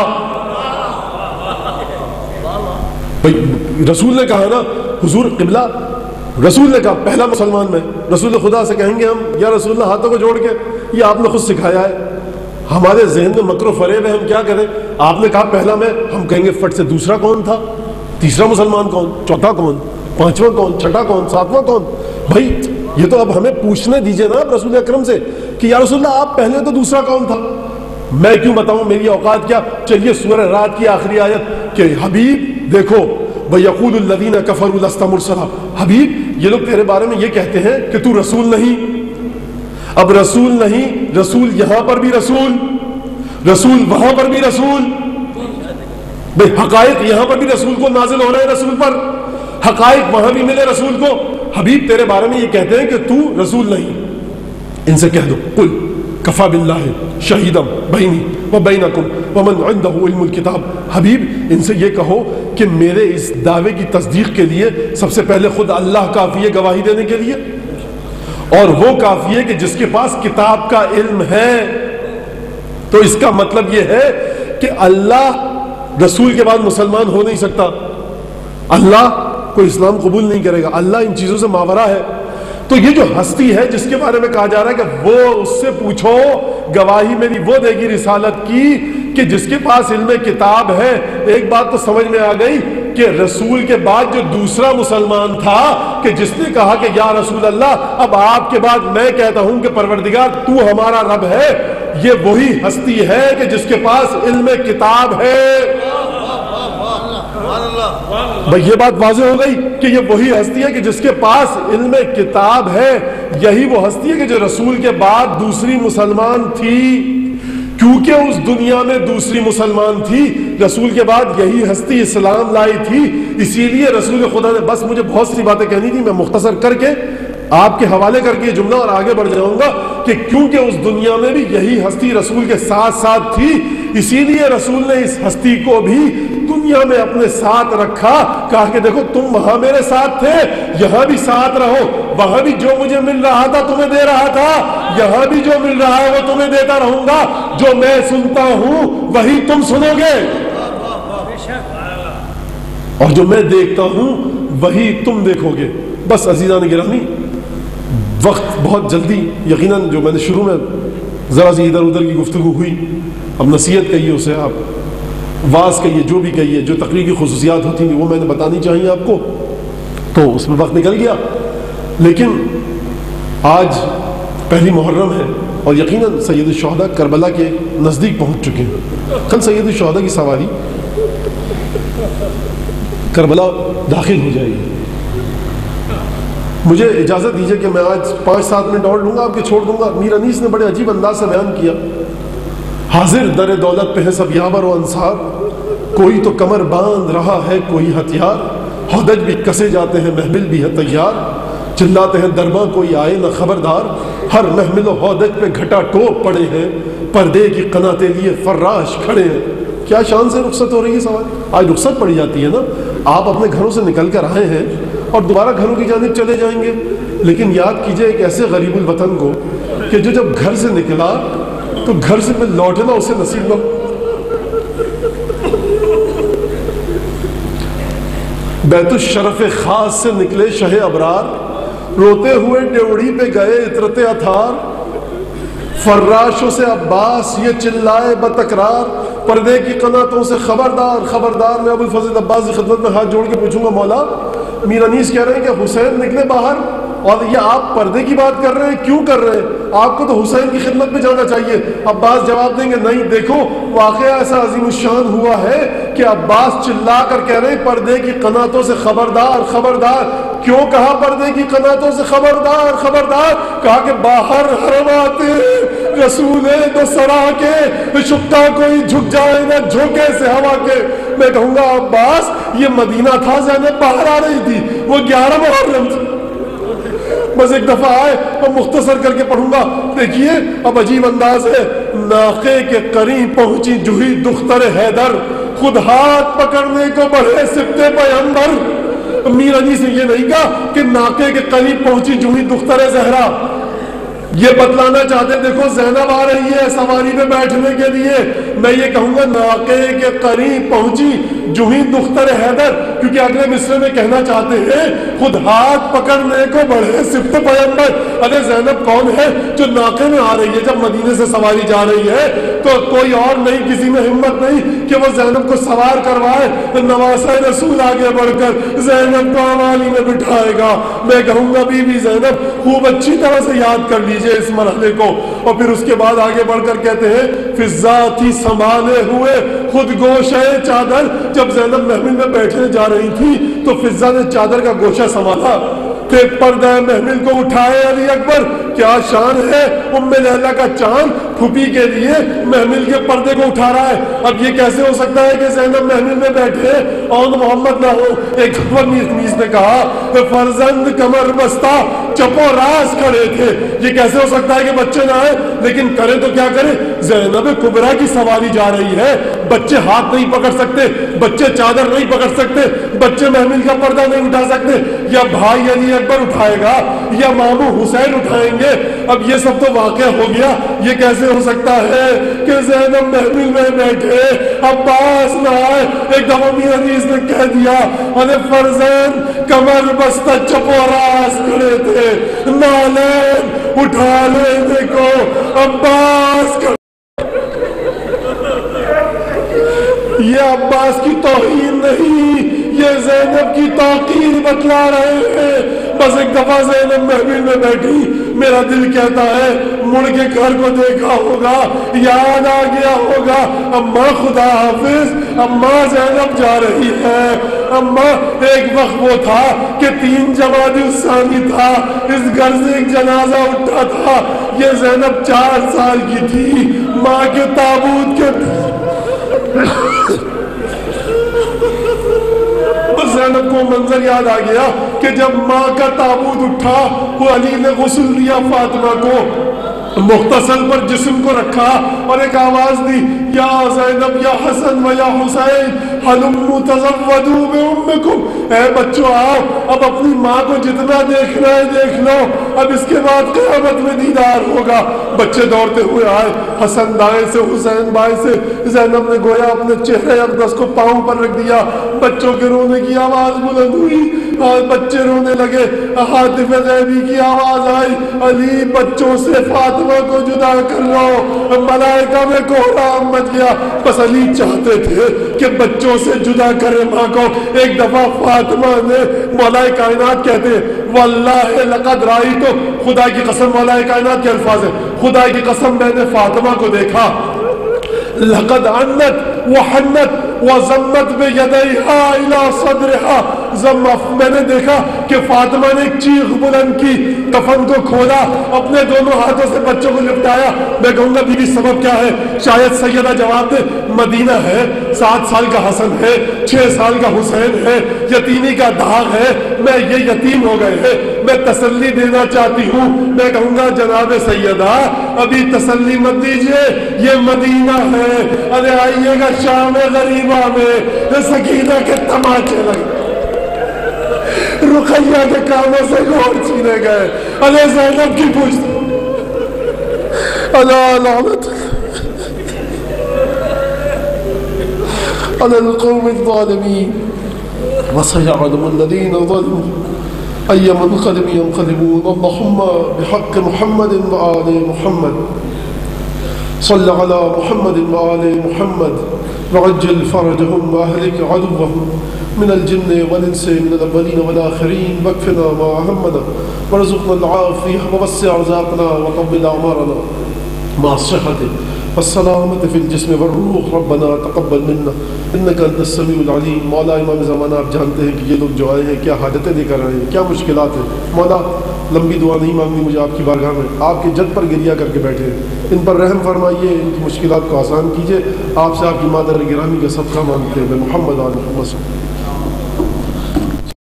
رسول نے کہا نا حضور قبلہ، رسول نے کہا پہلا مسلمان میں. رسول خدا سے کہیں گے ہم یا رسول اللہ ہاتھوں کو جوڑ کے یہ آپ نے خود سکھایا ہے، ہمارے ذہن میں مکر و فریب ہے، ہم کیا کریں؟ آپ نے کہا پہلا میں، ہم کہیں گے فٹ سے دوسرا کون تھا، تیسرا مسلمان کون، چوتھا کون، پانچواں کون، چھٹا کون، ساتواں کون؟ بھائی یہ تو اب ہمیں پوچھنے دیجئے نا رسول اکرم سے کہ یا رسول اللہ آپ پہلے تو دوسرا کون تھا؟ میں کیوں بتاؤں، میری اوقات کیا؟ چلیے سورہ رات کی آخری آیت کہ حبیب دیکھو وَيَقُولُ الَّذِينَ كَفَرُوا لَسْتَ مُرْسَلًا، حبیب یہ لوگ تیرے بارے میں یہ کہتے ہیں کہ تو رسول نہیں. اب رسول نہیں، رسول یہاں پر بھی رسول، رسول وہاں پر بھی رسول، بھئی حقائق یہاں پر بھی رسول کو نازل ہو رہے ہیں، رسول پر حقائق وہاں بھی ملے رسول کو. حبیب تیرے بارے میں یہ کہتے ہیں کہ تو رسول نہیں. ان سے کہہ دو قل کفا باللہ شہیدا بینی و بینکم ومن عنده علم الکتاب، حبیب ان سے یہ کہو کہ میرے اس دعوے کی تصدیق کے لیے سب سے پہلے خود اللہ کافی ہے گواہی دینے کے لیے، اور وہ کافی ہے کہ جس کے پاس کتاب کا علم ہے. تو اس کا مطلب یہ ہے کہ اللہ رسول کے بعد مسلمان ہو نہیں سکتا، اللہ کوئی اسلام قبول نہیں کرے گا، اللہ ان چیزوں سے ماورا ہے. تو یہ جو ہستی ہے جس کے بارے میں کہا جا رہا ہے کہ وہ اس سے پوچھو، گواہی میری وہ دے گی رسالت کی کہ جس کے پاس علم کتاب ہے. ایک بات تو سمجھ میں آ گئی کہ رسول کے بعد جو دوسرا مسلمان تھا کہ جس نے کہا کہ یا رسول اللہ اب آپ کے بعد میں کہتا ہوں کہ پروردگار تو ہمارا رب ہے، یہ وہی ہستی ہے کہ جس کے پاس علم کتاب ہے. بھئی یہ بات واضح ہو گئی کہ یہ وہی ہستی ہے کہ جس کے پاس علم کتاب ہے. یہی وہ ہستی ہے کہ جو رسول کے بعد دوسری مسلمان تھی، کیونکہ اس دنیا میں دوسری مسلمان تھی، رسول کے بعد یہی ہستی اسلام لائی تھی. اسی لیے رسول خدا نے، بس مجھے بہت سی باتیں کہنی تھی، میں مختصر کر کے آپ کے حوالے کر کے یہ جملہ اور آگے بڑھ جاؤں گا کہ کیونکہ اس دنیا میں بھی یہی ہستی رسول کے ساتھ ساتھ تھی، اسی لیے رسول نے اس ہستی کو بھی دنیا میں اپنے ساتھ رکھا. کہا کہ دیکھو تم وہاں میرے ساتھ تھے، یہاں بھی ساتھ رہو، وہاں بھی جو مجھے مل رہا تھا تمہیں دے رہا تھا، یہاں بھی جو مل رہا ہے وہ تمہیں دیتا رہوں گا. جو میں سنتا ہوں وہی تم سنو گے، اور جو میں دیکھتا ہوں وہی تم دیکھو گے. بس عزیزان گرامی، وقت بہت جلدی، یقیناً جو میں نے شروع میں ذرا سی ادھر ادھر کی گفتگو ہوئی، اب نصیحت کہیے اسے، آپ واز کہیے، جو بھی کہیے، جو تقریر کی خصوصیات ہوتی ہیں وہ میں نے بتانی چاہیے آپ کو، تو اس میں وقت نکل گیا. لیکن آج پہلی محرم ہے اور یقیناً سید الشہداء کربلا کے نزدیک پہنچ چکے ہیں. کل سید الشہداء کی سواری کربلا داخل ہو جائے گی. مجھے اجازت دیجیے کہ میں آج 5-7 منٹ اور لوں گا، آپ کے چھوڑ دوں گا. میر انیس نے بڑے عجیب انداز سے بیان کیا، حاضر در دولت پہ ہے سب یاور و انصار، کوئی تو کمر باندھ رہا ہے کوئی ہتھیار، ہودج بھی کسے جاتے ہیں محمل بھی ہے تیار، چلاتے ہیں درباں کوئی آئے نہ خبردار، ہر محمل و ہودج پہ گھٹا ٹوپ پڑے ہیں، پردے کی قناتیں لیے فراش کھڑے ہیں. کیا شان سے رخصت ہو رہی ہے سواری، آج رخصت پڑی جاتی ہے نا. آپ اپنے گھروں سے نکل کر آئے ہیں اور دوبارہ گھروں کی جانب چلے جائیں گے، لیکن یاد کیجئے ایک ایسے غریب الوطن کو کہ جو جب گھر سے نکلا تو گھر سے میں لوٹنا اسے نصیب نہ. بیت الشرف خاص سے نکلے شہ ابرار، روتے ہوئے ڈیوڑی پہ گئے عطرت اطہار، فراشوں سے عباس یہ چلائے بتکرار، پردے کی قناتوں سے خبردار خبردار. میں ابوالفضل عباس کی خدمت میں ہاتھ جوڑ کے پوچھوں گا، مولا میر انیس کہہ رہے ہیں کہ حسین نکلے باہر اور یہ آپ پردے کی بات کر رہے ہیں، کیوں کر رہے ہیں؟ آپ کو تو حسین کی خدمت میں جانا چاہیے. عباس جواب دیں گے نہیں، دیکھو واقعہ ایسا عظیم الشان ہوا ہے کہ عباس چلا کر کہہ رہے ہیں پردے کی قناتوں سے خبردار خبردار. کیوں کہا پردے کی قناتوں سے خبردار خبردار؟ کہا کہ باہر حرم آتے رسول دو سرا کے، شکا کوئی جھک جائے نہ جھوکے سے ہوا کے. میں کہوں گا عباس یہ مدینہ تھا، زینب باہر آ رہی تھی، وہ 11 محرم تھی. بس ایک دفعہ آئے اور مختصر کر کے پڑھوں گا. دیکھیے اب عجیب انداز ہے، ناقے کے قریب پہنچی جوہی دختر حیدر، خود ہاتھ پکڑنے کو بڑھے سبتے پیغمبر۔ میر علی سے یہ نہیں کہا کہ ناکے کے قریب پہنچی جوہی دختر زہرا، یہ بتلانا چاہتے دیکھو زینب آ رہی ہے سواری پہ بیٹھنے کے لیے، میں یہ کہوں گا ناقے کے قریب پہنچی جوہی دختر حیدر، کیونکہ اگلے مصرے میں کہنا چاہتے ہیں خود ہاتھ پکڑنے کو بڑھے صفت پیغمبر۔ ارے زینب کون ہے جو ناقے میں آ رہی ہے؟ جب مدینے سے سواری جا رہی ہے تو کوئی اور نہیں، کسی میں ہمت نہیں کہ وہ زینب کو سوار کروائے، تو نواسہ رسول آگے بڑھ کر زینب کو حوالی میں بٹھائے گا۔ میں کہوں گا بی بی زینب خوب اچھی طرح سے یاد کر لیجئے اس مرحلے کو، اور پھر اس کے بعد آگے بڑھ کر کہتے ہیں فضا تھی سنبھالے ہوئے خود گوشہ چادر۔ جب زینب محمل میں بیٹھنے جا رہی تھی تو فضا نے چادر کا گوشہ سنبھالا، پھر پردہ محمل کو اٹھائے علی اکبر۔ کیا شان ہے ام لیلہ کا چاند پھوپھی کے لیے محمل کے پردے کو اٹھا رہا ہے۔ اب یہ کیسے ہو سکتا ہے کہ زینب محمل میں بیٹھے اور محمد نہ ہو؟ ایک خبر میز نے کہا فرزند کمر بستہ چپو راز کھڑے تھے، یہ کیسے ہو سکتا ہے کہ بچے نہ آئے؟ لیکن کریں تو کیا کریں، زینب کبریٰ کی سواری جا رہی ہے، بچے ہاتھ نہیں پکڑ سکتے، بچے چادر نہیں پکڑ سکتے، بچے محمل کا پردہ نہیں اٹھا سکتے، یا بھائی علی اکبر اٹھائے گا یا ماموں حسین اٹھائیں گے۔ اب یہ سب تو واقع ہو گیا، یہ کیسے ہو سکتا ہے کہ زینب محمل میں بیٹھے عباس نہ آئے؟ ایک دفعہ میاں حدیث نے کہہ دیا ارے فرزین کمر بستہ چپو راز کھڑے تھے، نالین اٹھا لینے کو عباس کا۔ یہ عباس کی توہین نہیں، یہ زینب کی توقیر بتلا رہے ہیں۔ بس ایک دفعہ زینب محمل میں بیٹھی، میرا دل کہتا ہے مڑ کے گھر کو دیکھا ہوگا، یاد آ گیا ہوگا اماں خدا حافظ، اماں زینب جا رہی ہے۔ اماں ایک وقت وہ تھا کہ 3 جمادی الثانی تھا، اس گھر سے ایک جنازہ اٹھا تھا، یہ زینب 4 سال کی تھی، ماں کے تابوت کے زینب کو منظر یاد آ گیا کہ جب ماں کا تابوت اٹھا، وہ علی نے غسل دیا فاطمہ کو، مختصل پر جسم کو رکھا اور ایک آواز دی یا زینب یا حسن و یا حسین حلموا تزودوا بأمکم، اے بچوں آؤ اب اپنی ماں کو جتنا دیکھنا ہے دیکھ لو، اب اس کے بعد قیامت میں دیدار ہوگا۔ بچے دوڑتے ہوئے آئے، حسن دائیں سے حسین بائیں سے، زینب نے گویا اپنے چہرے اقدس کو پاؤں پر رکھ دیا، بچوں کے رونے کی آواز بلند ہوئی اور بچے رونے لگے، ہاتف غیبی کی آواز آئی علی بچوں سے فاطمہ کو جدا کر لو، ملائکہ میں کوہرام مچ گیا۔ بس علی چاہتے تھے کہ بچوں سے جدا کرے ماں کو۔ ایک دفعہ فاطمہ نے مولا کائنات کہتے واللہ لقد رأیت، خدا کی قسم، مولا کائنات کے الفاظ ہیں، خدا کی قسم میں نے فاطمہ کو دیکھا لقد عنت وحنت وضمت بیدیہا الی صدرہا، میں نے دیکھا کہ فاطمہ نے ایک چیخ بلند کی، کفن کو کھولا، اپنے دونوں ہاتھوں سے بچوں کو لپٹایا۔ میں کہوں گا بیوی سبب کیا ہے؟ شاید سیدہ جواب دے مدینہ ہے، 7 سال کا حسن ہے، 6 سال کا حسین ہے، یتیمی کا داغ ہے، میں یہ یتیم ہو گئے ہیں، میں تسلی دینا چاہتی ہوں۔ میں کہوں گا جناب سیدہ ابھی تسلی مت دیجئے، یہ مدینہ ہے، ارے آئیے گا شام غریبہ میں، سکینہ کے تماچے لگے، رقیہ کے کاموں سے گھوڑ چھینے گئے، ارے زینب کی پوچھتے اللہ لعنت علی القوم الظالمین وسيعلم الذين ظلموا أي منقلب ينقلبون اللهم بحق محمد وآل محمد صل على محمد وآل محمد وعجل فرجهم وأهلك عدوهم من الجن والإنس من الأولين والآخرين واكفنا ما أهمنا وارزقنا العافية ووسع رزاقنا وطول أعمارنا مع الصحة والسلامة في الجسم والروح ربنا تقبل منا انك انت السميع العليم۔ مولا امام زمانہ آپ جانتے ہیں کہ یہ لوگ جو آئے ہیں کیا حاجتیں لے کر آئے ہیں، کیا مشکلات ہیں۔ مولا لمبی دعا نہیں مانگنی مجھے آپ کی بارگاہ میں، آپ کے جد پر گریہ کر کے بیٹھے ہیں، ان پر رحم فرمائیے، ان کی مشکلات کو آسان کیجیے۔ آپ سے آپ کی مادر گرامی کا صدقہ مانگتے ہیں، محمد آل محمد۔